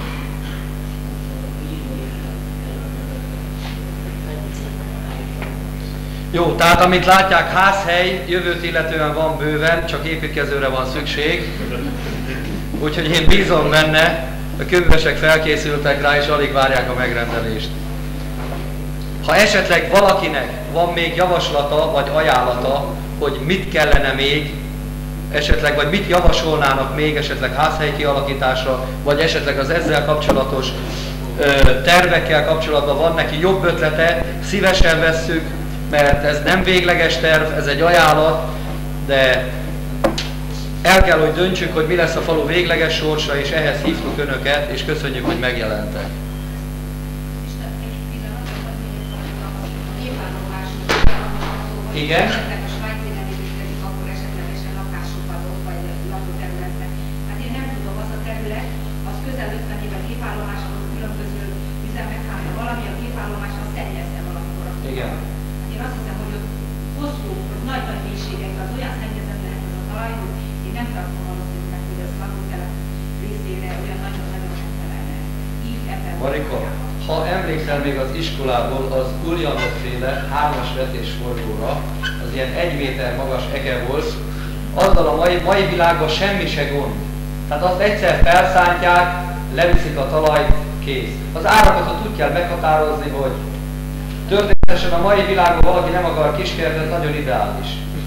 Jó, tehát amit látják, házhely, jövőt illetően van bőven, csak építkezőre van szükség. Úgyhogy én bízom benne, a könyvesek felkészültek rá, és alig várják a megrendelést. Ha esetleg valakinek van még javaslata, vagy ajánlata, hogy mit kellene még, esetleg, vagy mit javasolnának még esetleg házhely kialakításra, vagy esetleg az ezzel kapcsolatos tervekkel kapcsolatban van neki jobb ötlete, szívesen vesszük, mert ez nem végleges terv, ez egy ajánlat, de el kell, hogy döntsük, hogy mi lesz a falu végleges sorsa, és ehhez hívtuk Önöket, és köszönjük, hogy megjelentek. Igen? Igen. Én azt hiszem, hogy ott hosszú, hogy nagy-nagy mélységekben az olyan szennyezett lehet az a talaj, hogy én nem tartom valószínűleg, hogy az lakótelep részére olyan nagyon-nagyon megfelelne. Így ebben... Marika, ha emlékszel még az iskolából, az Ulyanov-féle 3-as vetésfordulóra, az ilyen 1 méter magas ege volt, azzal a mai világban semmi se gond. Tehát azt egyszer felszántják, leviszik a talajt, kész. Az árakat úgy kell meghatározni, hogy történetesen a mai világban valaki nem akar kiskertet, nagyon ideális.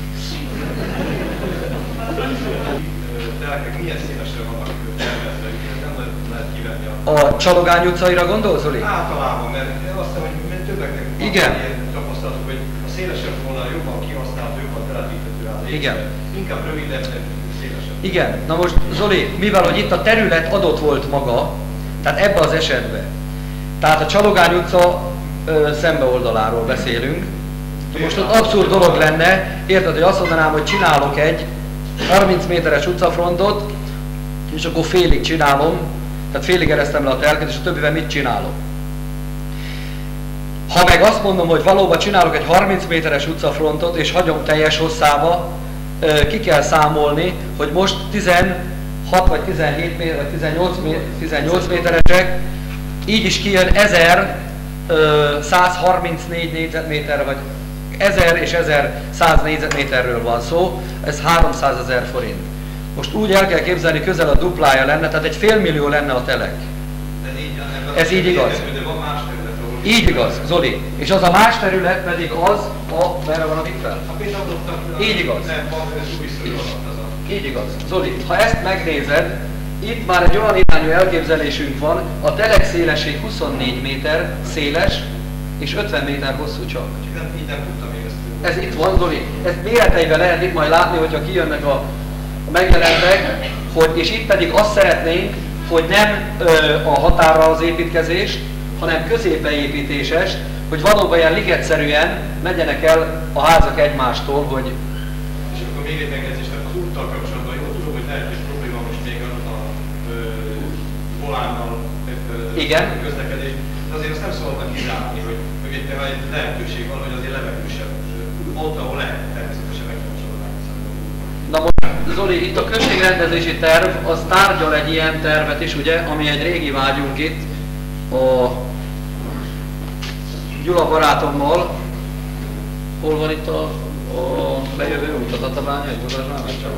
Telkek milyen szélesre vannak tervezve, nem lehet kivenni a Csalogány utcaira gondolsz, Zoli? Általában, mert azt hiszem, hogy többeknek igen. Ilyen tapasztalatok, hogy a szélesebb volna jobban kihasznált, jobban telepíthető áll. Igen. Inkább rövidebb, szélesebb. Igen. Na most, Zoli, mivel hogy itt a terület adott volt maga, tehát ebbe az esetben, tehát a Csalogány utca szembe oldaláról beszélünk. Most ott abszurd dolog lenne, érted, hogy azt mondanám, hogy csinálok egy 30 méteres utcafrontot, és akkor félig csinálom, tehát félig eresztem le a telket, és a többivel mit csinálok? Ha meg azt mondom, hogy valóban csinálok egy 30 méteres utcafrontot, és hagyom teljes hosszába, ki kell számolni, hogy most 16 vagy 17 méter, vagy 18 méteresek, így is kijön 1134 négyzetméter, vagy 1000 és 1100 négyzetméterről van szó, ez 300 000 forint. Most úgy el kell képzelni, közel a duplája lenne, tehát egy félmillió lenne a telek. Ez így igaz? Így igaz, Zoli. És az a más terület pedig az, merre van a Mittel? Így igaz. Így igaz. Zoli, ha ezt megnézed, itt már egy olyan irányú elképzelésünk van, a telek szélesség 24 méter széles, és 50 méter hosszú csak. Így nem tudtam még ezt. Ez itt van, Zoli. Ezt méreteiben lehet itt majd látni, hogyha kijönnek a megjelentek, és itt pedig azt szeretnénk, hogy nem a határa az építkezést, hanem középbeépítéses, hogy valóban ilyen ligetszerűen menjenek el a házak egymástól, hogy... És akkor még egy megjegyzés, az úttal kapcsolatban jól tudom, hogy lehet egy probléma most még a volánnal közlekedés, de azért azt nem szabad kizárni, hogy egy lehetőség van, hogy azért levegősebb, ott, ahol lehet természetesen megkapcsolódni. Na most, Zoli, itt a községrendezési terv, az tárgyal egy ilyen tervet is, ugye, ami egy régi vágyunk itt, a Gyula barátommal. Hol van itt a A bejövő út a Tatabányai oldalra meg csak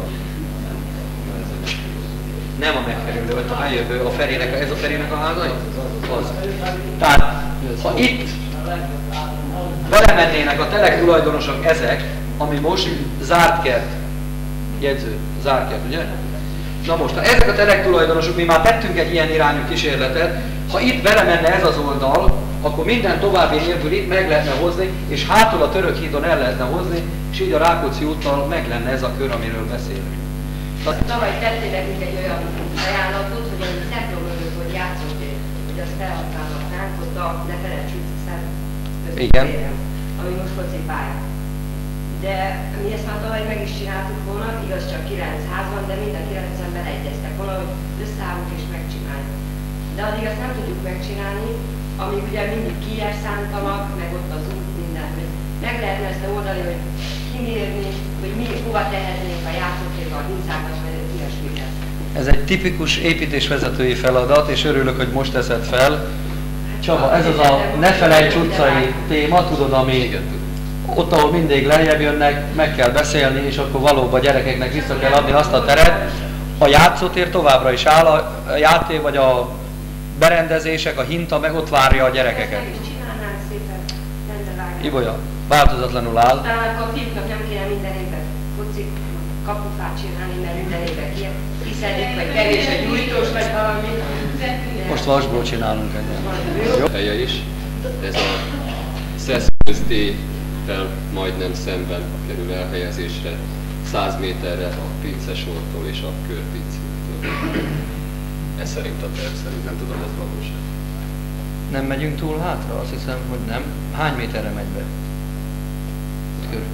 nem a megkerülő, a bejövő, a Ferének, ez a Ferének a háza? Az. Tehát, ha itt belemennének a telek tulajdonosok ezek, ami most zárt kert, jegyző, zárt kert, ugye? Na most, ha ezek a telek tulajdonosok, mi már tettünk egy ilyen irányú kísérletet, ha itt belemenne ez az oldal, akkor minden további nélkül itt meg lehetne hozni, és hátul a Török hídon el lehetne hozni, és így a Rákóczi úttal meg lenne ez a kör, amiről beszélünk. Tavaly tettél nekünk egy olyan ajánlatot, hogy egy templom mögött volt játszótér, hogy azt felhasználhatnánk, ott a Ne Felejtsük közöttéren, ami most focipálya. De mi ezt már tavaly meg is csináltuk volna, igaz csak 9 ház van, de mind a 9-en beleegyeztek volna, hogy összeállunk és megcsináljuk. De addig azt nem tudjuk megcsinálni, amíg ugye mindig kijelszántanak, meg ott az út, minden. Meg lehetne ezt oldani, hogy kimérni, hogy mi hova tehetnénk a játszótérbe, a hinszákat, vagy ilyesmiket. Ez egy tipikus építésvezetői feladat, és örülök, hogy most teszed fel. Csaba, ez az a Ne Felejts utcai téma, tudod, ami ott, ahol mindig lejjebb jönnek, meg kell beszélni, és akkor valóban a gyerekeknek vissza kell adni azt a teret. A játszótér továbbra is áll, a játék vagy a berendezések, a hinta meg ott várja a gyerekeket. Meg is csinálnánk szépen, rendevágni. Ibolya, változatlanul áll. Talán a fiúknak nem kéne minden évben focik, kapufát csinálni, mert minden évben kiszedik, vagy kevés egy gyújtós, vagy valami. Most vasból csinálunk egyet. Helye is. Ez a Szesz köztétel majdnem szemben kerül elhelyezésre, 100 méterre a pincesortól és a körpincétől. Ez szerint a terv szerint, nem tudom, ez valóság. Nem megyünk túl hátra? Azt hiszem, hogy nem. Hány méterre megy be? Körül.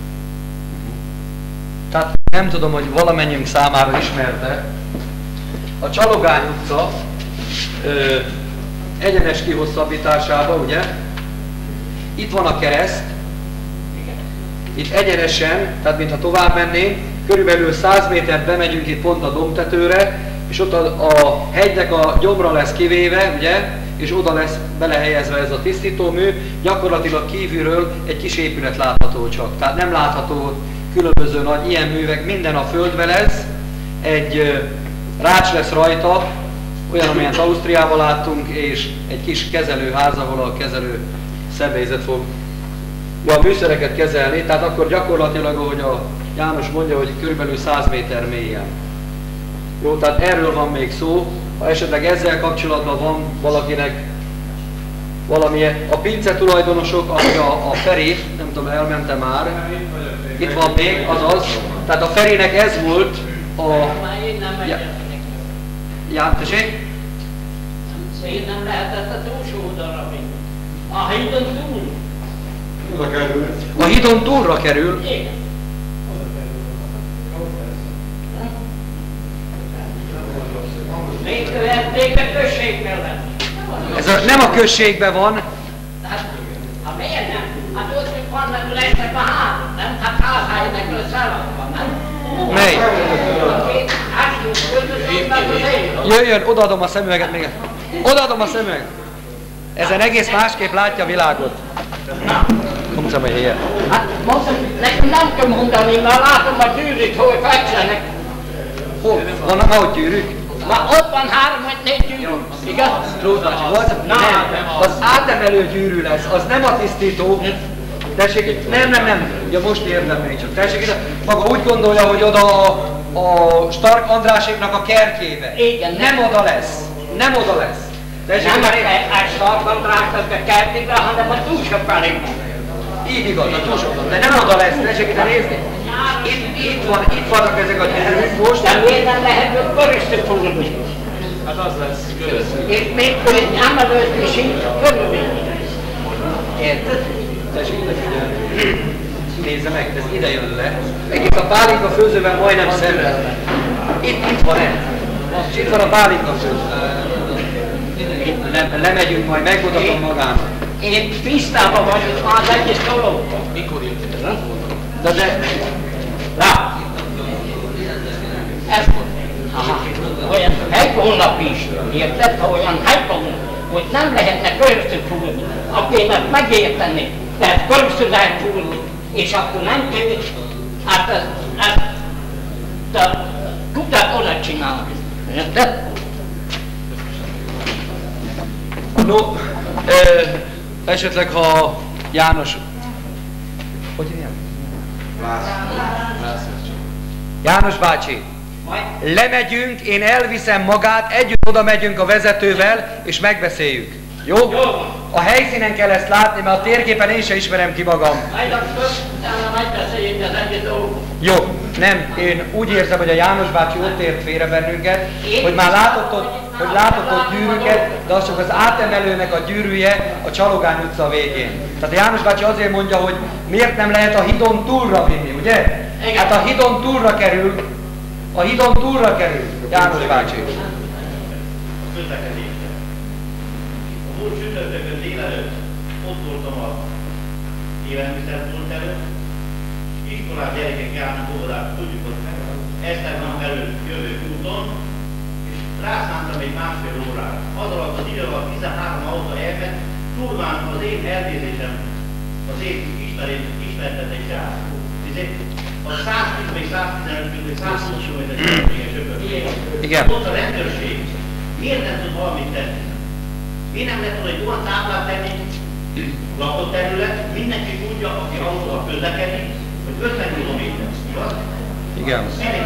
Tehát nem tudom, hogy valamennyiünk számára ismerte. A Csalogány utca egyenes kihosszabbításában, ugye? Itt van a kereszt. Itt egyenesen, tehát mintha tovább mennénk, körülbelül 100 métert bemegyünk itt pont a dombtetőre, és ott a hegynek a gyomra lesz kivéve, ugye, és oda lesz belehelyezve ez a tisztítómű, gyakorlatilag kívülről egy kis épület látható csak. Tehát nem látható különböző nagy ilyen művek, minden a földbe lesz, egy rács lesz rajta, olyan, amilyen Ausztriában láttunk, és egy kis kezelőház, ahol a kezelő személyzet fog a műszereket kezelni, tehát akkor gyakorlatilag, ahogy a János mondja, hogy körülbelül 100 méter mélyen. Jó, tehát erről van még szó, ha esetleg ezzel kapcsolatban van valakinek valamilyen, a pince tulajdonosok, ahogy a Feri, nem tudom, elmente már, itt van még, azaz, tehát a Ferinek ez volt a... Ján, tessék? Szét nem lehetett a túlsó oldalra még. A hídon túl. A hídon túlra kerül. Igen. Még követték a községben lenni. Ez nem a községben van. Hát miért nem? Hát ott vannak lesznek a házak, nem? Hát házhelynek összerakva, nem? Mely? Jöjjön, odaadom a szemüveget még. Odaadom a szemüveget. Ezen egész másképp látja a világot. Kom sem helyen. Hát most nekem nem kell mondani, mert látom a gyűrűt, hogy fekszenek. Hol? Vannak ahogy gyűrűk? Már ott van 3-4 gyűrű, igaz? Nem, az átemelő gyűrű lesz, az nem a tisztító. Tessék, nem, ja most értem még csak. Tessék, maga úgy gondolja, hogy oda a Stark Andráséknak a kertjébe. Igen. Nem oda lesz. Nem oda lesz. Tessék, nem a Stark Andrásnak a kertjébe, hanem a túlsó felé. Így igaz, a túlsó, de nem oda lesz. Tessék ide nézni. Itt vannak ezek a gyűrűk most. De miért nem lehet ők köröztőfogni? Hát az lesz. És még hogy nem előtt is így körülvédni. Érted? Tessék ide figyelni. Nézze meg, ez ide jön le. Egész a pálinka főzővel majdnem szemben. Itt van ez. És itt van a pálinka főző. Lemegyünk majd, megmutatom magának. Én tisztában vagyok az egész dologban. Mikor jöttél? De... Rá! Ez olyan egy hónap is, érted? Ha olyan egy hónap, hogy nem lehetne köröztük fúrni, akkor én ezt megérteni, de ezt köröztük lehet fúrni. és akkor nem kell, hát a kutat oda csinálni. Érted? No, esetleg ha János... Hogy hívják? János bácsi, lemegyünk, én elviszem magát, együtt oda megyünk a vezetővel, és megbeszéljük. Jó? A helyszínen kell ezt látni, mert a térképen én se ismerem ki magam. Jó, nem, én úgy érzem, hogy a János bácsi ott ért félre bennünket, hogy már látott ott gyűrűket, de az csak az átemelőnek a gyűrűje a Csalogány utca végén. Tehát a János bácsi azért mondja, hogy miért nem lehet a hídon túlra vinni, ugye? Hát a hídon túlra kerül, János bácsi. A múlt csütörtökön délelőtt ott voltam a élelmiszerbolt előtt, iskolás gyerekek járnak óvodát, tudjuk, hogy Esztergom felől jövő úton, és rászántam egy másfél órára. Az alatt az idő alatt 13 autó elment, turván az én elnézésem, az én ismertetésem. A 110 vagy 115 vagy 120 km/h Igen. Ott a rendőrség miért nem tud valamit tenni? Miért nem lehet volna egy olyan táblát tenni, lakott terület, mindenki tudja, aki autóval közlekedik, hogy 50 km. Igaz? Igen.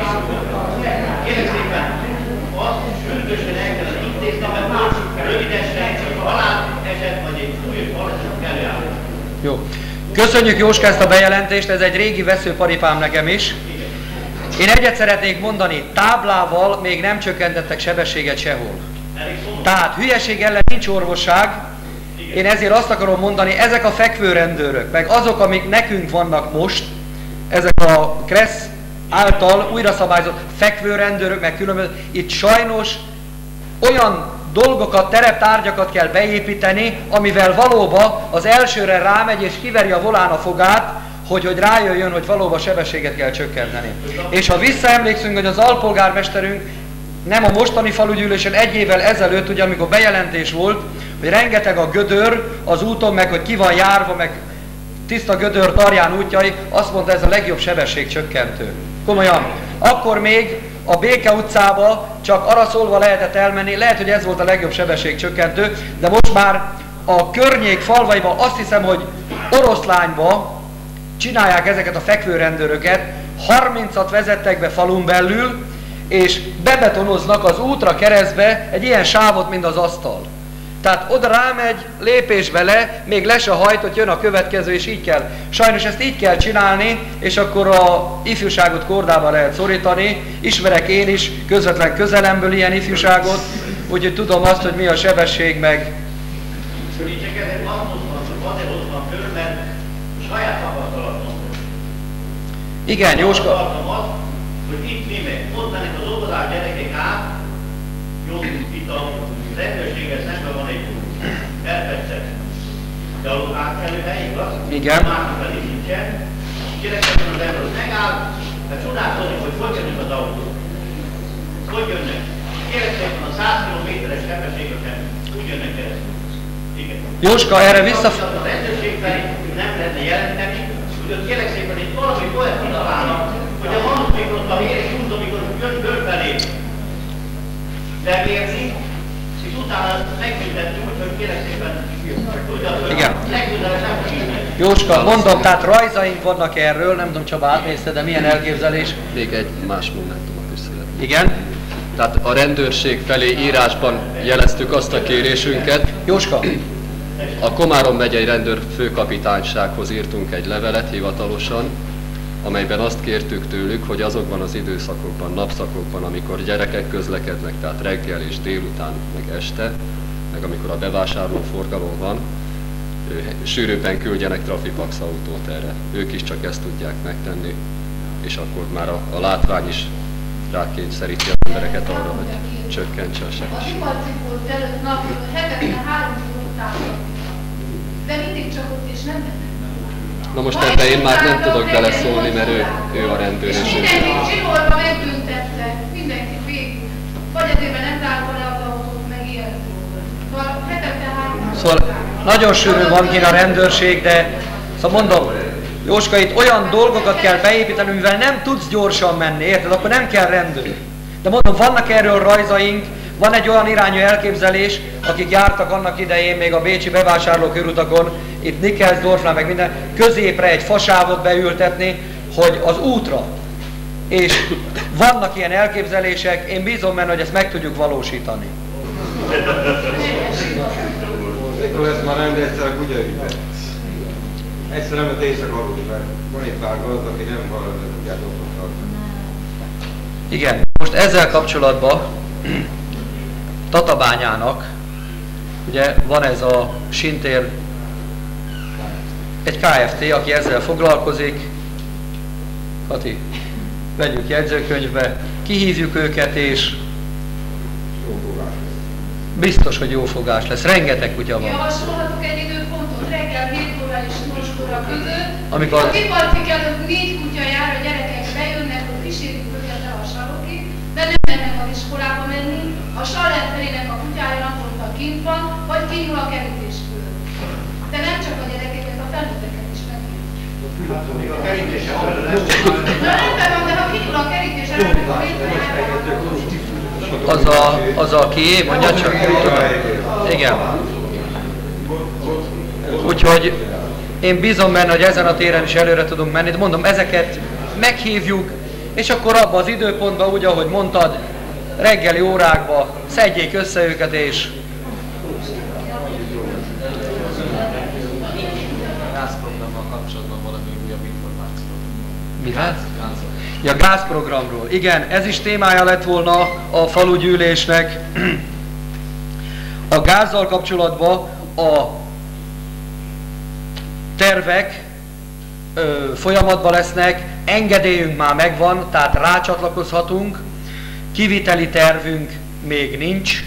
Kérlek szépen, azt sürgősen el kellene intézni, mert most rövidesen haláleset vagy egy újabb baleset kell előállni. Jó. Köszönjük Jóska ezt a bejelentést, ez egy régi veszőparipám nekem is. Én egyet szeretnék mondani, táblával még nem csökkentettek sebességet sehol. Tehát hülyeség ellen nincs orvosság, én ezért azt akarom mondani, ezek a fekvőrendőrök, meg azok, amik nekünk vannak most, ezek a Kressz által újra szabályozott fekvőrendőrök, meg különböző, itt sajnos olyan dolgokat, tereptárgyakat kell beépíteni, amivel valóban az elsőre rámegy és kiveri a volán a fogát, hogy rájöjjön, hogy valóban sebességet kell csökkenteni. És ha visszaemlékszünk, hogy az alpolgármesterünk nem a mostani falugyűlésen, egy évvel ezelőtt, ugye amikor bejelentés volt, hogy rengeteg a gödör az úton, meg hogy ki van járva, meg tiszta gödör Tarján útjai, azt mondta, ez a legjobb sebességcsökkentő. Komolyan. Akkor még a Béke utcába csak arra szólva lehetett elmenni, lehet, hogy ez volt a legjobb sebességcsökkentő, de most már a környék falvaiban azt hiszem, hogy Oroszlányba csinálják ezeket a fekvőrendőröket, 30-at vezettek be falun belül, és bebetonoznak az útra keresztbe egy ilyen sávot, mint az asztal. Tehát oda rámegy, lépésbe le, még le se hajtott, jön a következő, és így kell. Sajnos ezt így kell csinálni, és akkor a ifjúságot kordába lehet szorítani. Ismerek én is közvetlen közelemből ilyen ifjúságot, úgyhogy tudom azt, hogy mi a sebesség meg. Csak ezért azért hoztam föl, mert saját tapasztalatom. Igen, Jóska. Azt, hogy itt mi meg, ott mennek az óvodás gyerekek át, jó, itt a rendőrséggel szemben van egy elfetszett gyalog átkelőhely, igaz? Igen. Másik pedig nincsen. Gyerekekben az ember megáll, mert csodálkozik, hogy jönnek az autók. Hogy jönnek? Gyerekekben a 100 km-es sebességeken úgy jönnek keresztül. Igen. Jóska, erre vissza... A rendőrség pedig nem lehetne jelenteni, hogy ott kérlek szépen itt valami olyat kitalálnak, hogy a manusmikrot a véres út, amikor jön fölfelé bevérni, és utána megtüntetni úgy, hogy kérlek szépen tudja, hogy legközelebb nem tudjuk. Jóska, mondom, tehát rajzaink vannak erről, nem tudom Csaba átnézte, de milyen elképzelés? Még egy más momentumot is szeretném. Igen? Tehát a rendőrség felé írásban jeleztük azt a kérésünket. Jóska! A Komárom megyei rendőrfőkapitánysághoz írtunk egy levelet hivatalosan, amelyben azt kértük tőlük, hogy azokban az időszakokban, napszakokban, amikor gyerekek közlekednek, tehát reggel és délután, meg este, meg amikor a bevásárló forgalom van, sűrűbben küldjenek trafipax autót erre. Ők is csak ezt tudják megtenni, és akkor már a látvány is rákényszeríti az embereket arra, hogy csökkentse a sebességet. A Simarcipót előtt nap hetente 3 után, de mindig csak ott is nem mennek. Na most ebben én már nem tudok beleszólni, mert ő a rendőr. És mindenkit zsinórba megbüntettek, mindenkit végig. Vagy azért nem zárva le az autót, meg ilyen. Szóval hetente 3 Szóval nagyon sűrű van kint a rendőrség, de szóval mondom, Jóska, itt olyan dolgokat kell beépíteni, mivel nem tudsz gyorsan menni, érted? Akkor nem kell rendőr. De mondom, vannak erről rajzaink, van egy olyan irányú elképzelés, akik jártak annak idején még a bécsi bevásárlókörutakon, itt Nickelsdorfnál meg minden, középre egy fasávot beültetni, hogy az útra. És vannak ilyen elképzelések, én bízom benne, hogy ezt meg tudjuk valósítani. Mikor lesz már rend egyszer a kutyaügyben? Egyszer nem éjszaka aludni, mert van itt pár gazd, aki nem hallod, de tudják otthon tartani. Igen, most ezzel kapcsolatban Tatabányának, ugye van ez a Sintér, egy Kft., aki ezzel foglalkozik. Kati, vegyük jegyzőkönyvbe, kihívjuk őket, és biztos, hogy jó fogás lesz. Rengeteg kutya van. Javasolhatok egy időpontot reggel 7 óra és 8 óra között. Amikor a kipartik előtt 4 kutya jár, a gyerekek bejönnek, hogy kísérjük őket le a sarokig, de nem mennek az iskolába menni. A Sallert felének a kutyája naponta kint van, vagy kinyúl a kerítés fölött. De nem csak a gyerekeket, a felnőtteket is megírjuk. Hát, még a kerítés előtt lesz. Na rendben van, de ha kinyúl a kerítés előtt, akkor az a kié, mondja csak? Igen. Úgyhogy én bízom benne, hogy ezen a téren is előre tudunk menni, de mondom, ezeket meghívjuk, és akkor abban az időpontban, úgy ahogy mondtad, reggeli órákban szedjék össze őket, és Gázprogrammal kapcsolatban valami újabb információ. mivel? Ja, gázprogramról. Igen, ez is témája lett volna a falugyűlésnek. A gázzal kapcsolatban a tervek folyamatban lesznek, engedélyünk már megvan, tehát rácsatlakozhatunk, kiviteli tervünk még nincs.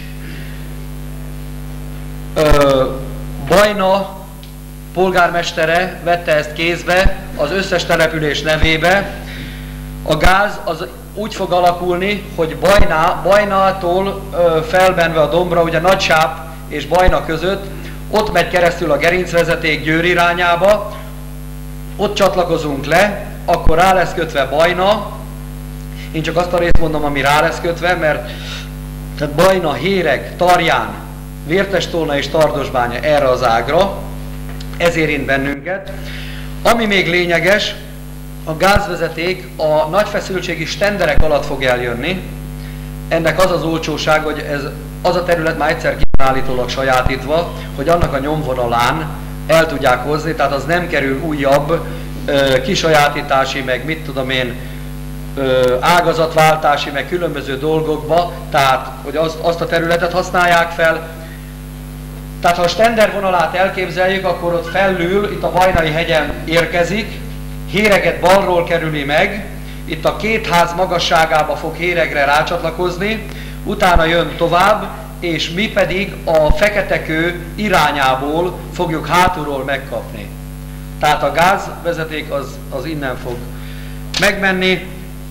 Bajna polgármestere vette ezt kézbe az összes település nevébe. A gáz az úgy fog alakulni, hogy Bajnától felbenve a Dombra, ugye Nagysáp és Bajna között, ott megy keresztül a gerincvezeték Győr irányába, ott csatlakozunk le, akkor rá lesz kötve Bajna. Én csak azt a részt mondom, ami rá lesz kötve, mert tehát Bajna, Héreg, Tarján, Vértestolna és Tardosbánya erre az ágra, ez érint bennünket. Ami még lényeges, a gázvezeték a nagy feszültségi stenderek alatt fog eljönni. Ennek az az olcsóság, hogy ez az a terület már egyszer állítólag sajátítva, hogy annak a nyomvonalán el tudják hozni, tehát az nem kerül újabb kisajátítási, meg mit tudom én, ágazatváltási, meg különböző dolgokba, tehát hogy azt a területet használják fel. Tehát ha a stender vonalát elképzeljük, akkor ott felül, itt a Bajnai hegyen érkezik, Héreget balról kerüli meg, itt a két ház magasságába fog Héregre rácsatlakozni, utána jön tovább, és mi pedig a Feketekő irányából fogjuk hátulról megkapni. Tehát a gázvezeték az innen fog megmenni.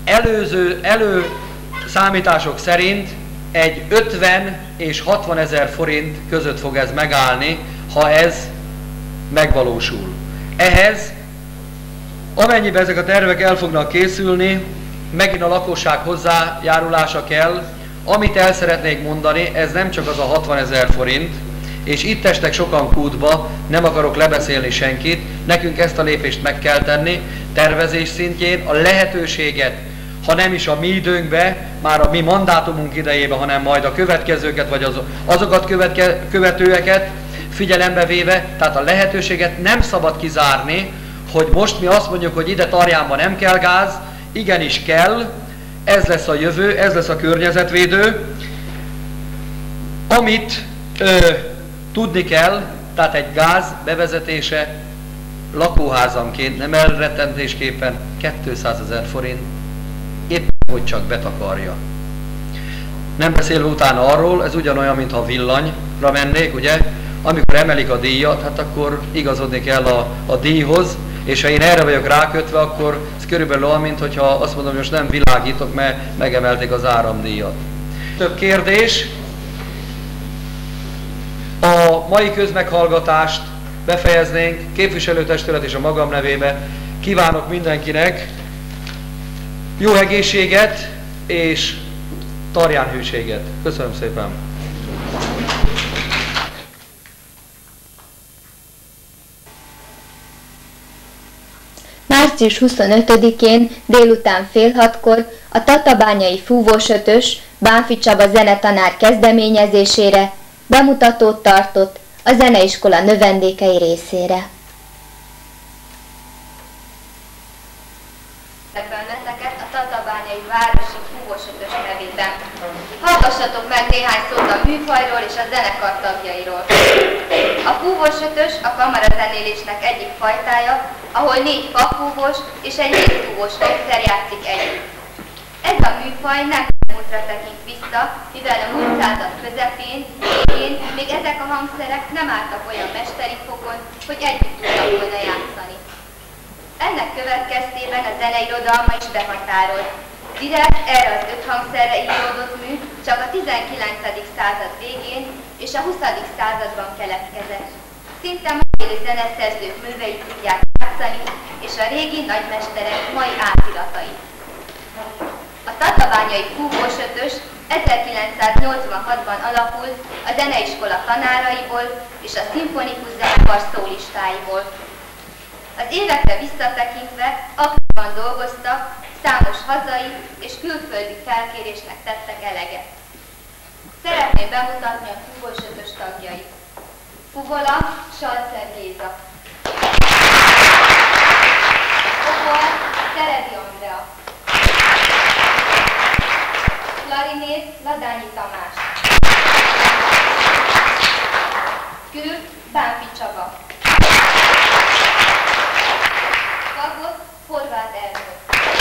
Számítások szerint egy 50 és 60 000 forint között fog ez megállni, ha ez megvalósul. Ehhez, amennyiben ezek a tervek el fognak készülni, megint a lakosság hozzájárulása kell. Amit el szeretnék mondani, ez nem csak az a 60 000 forint, és itt estek sokan kútba, nem akarok lebeszélni senkit, nekünk ezt a lépést meg kell tenni, tervezés szintjén a lehetőséget, ha nem is a mi időnkbe, már a mi mandátumunk idejében, hanem majd a következőket, vagy azokat követőeket figyelembe véve, tehát a lehetőséget nem szabad kizárni, hogy most mi azt mondjuk, hogy ide Tarjánban nem kell gáz, igenis kell, ez lesz a jövő, ez lesz a környezetvédő. Amit tudni kell, tehát egy gáz bevezetése lakóházanként, nem elrettentésképpen 200 000 forint, éppen hogy csak betakarja. Nem beszélve utána arról, ez ugyanolyan, mintha villanyra mennék, ugye? Amikor emelik a díjat, hát akkor igazodni kell a díjhoz, és ha én erre vagyok rákötve, akkor ez körülbelül olyan, mintha azt mondom, hogy most nem világítok, mert megemelték az áramdíjat. Több kérdés. A mai közmeghallgatást befejeznénk, képviselőtestület és a magam nevébe kívánok mindenkinek jó egészséget és tarjánhűséget. Köszönöm szépen! Március 25-én délután fél 6-kor a tatabányai fúvós ötös Bánfi Csaba zenetanár kezdeményezésére bemutatót tartott a zeneiskola növendékei részére. Benneteket a tatabányai városi fúvós ötös nevében. Hallgassatok meg néhány szót a műfajról és a zenekar tagjairól. A fúvós ötös a kamarazenélésnek egyik fajtája, ahol 4 fakúvós és egy 4 fúvós hangszer játszik együtt. Ez a műfaj nem múltra tekint vissza, mivel a múlt század közepén, végén még ezek a hangszerek nem álltak olyan mesteri fokon, hogy együtt tudtak volna játszani. Ennek következtében a zeneirodalma is behatárolt. Direkt erre az 5 hangszerre íródott mű csak a 19. század végén és a 20. században keletkezett. Szinte mai zeneszerzők műveit tudják játszani, és a régi nagymesterek mai átiratait. A tatabányai fúvós ötös 1986-ban alakult a zeneiskola tanáraiból és a szimfonikus zenekar szólistáiból. Az évekre visszatekintve aktívan dolgoztak, számos hazai és külföldi felkérésnek tettek eleget. Szeretném bemutatni a fúvós ötös tagjait. Fuvola, Salcer Géza. Okol, Teredi Andrea. Klarinét, Ladányi Tamás. Kül, Bánfi Csaba. Fagot, Horváth Ernő.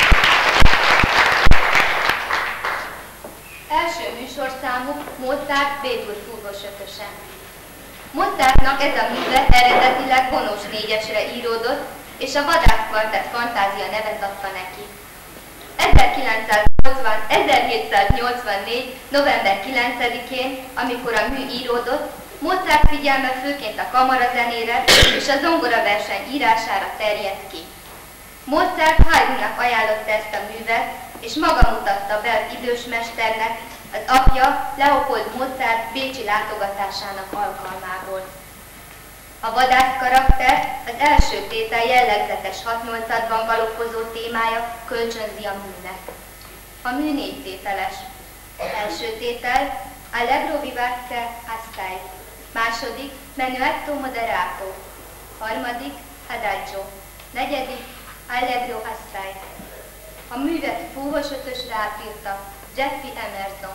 Első műsorszámuk Mozart B-dur fúvós ötöse. Mozartnak ez a műve eredetileg vonós 4-esre íródott, és a Vadászkvartett Fantázia nevet adta neki. 1784. november 9-én, amikor a mű íródott, Mozart figyelme főként a kamarazenére és a zongoraverseny írására terjedt ki. Mozart Haydnnak ajánlotta ezt a művet, és maga mutatta be az idős mesternek, az apja Leopold Mozart bécsi látogatásának alkalmából. A vadász karakter az első tétel jellegzetes 6/8-ban galoppozó témája kölcsönzi a műnek. A mű 4 tételes. Első tétel Allegro vivace assai. Második Menuetto moderato. Harmadik Adagio. Negyedik Allegro assai. A művet fúvós ötösre átírta Jeffrey Emerson.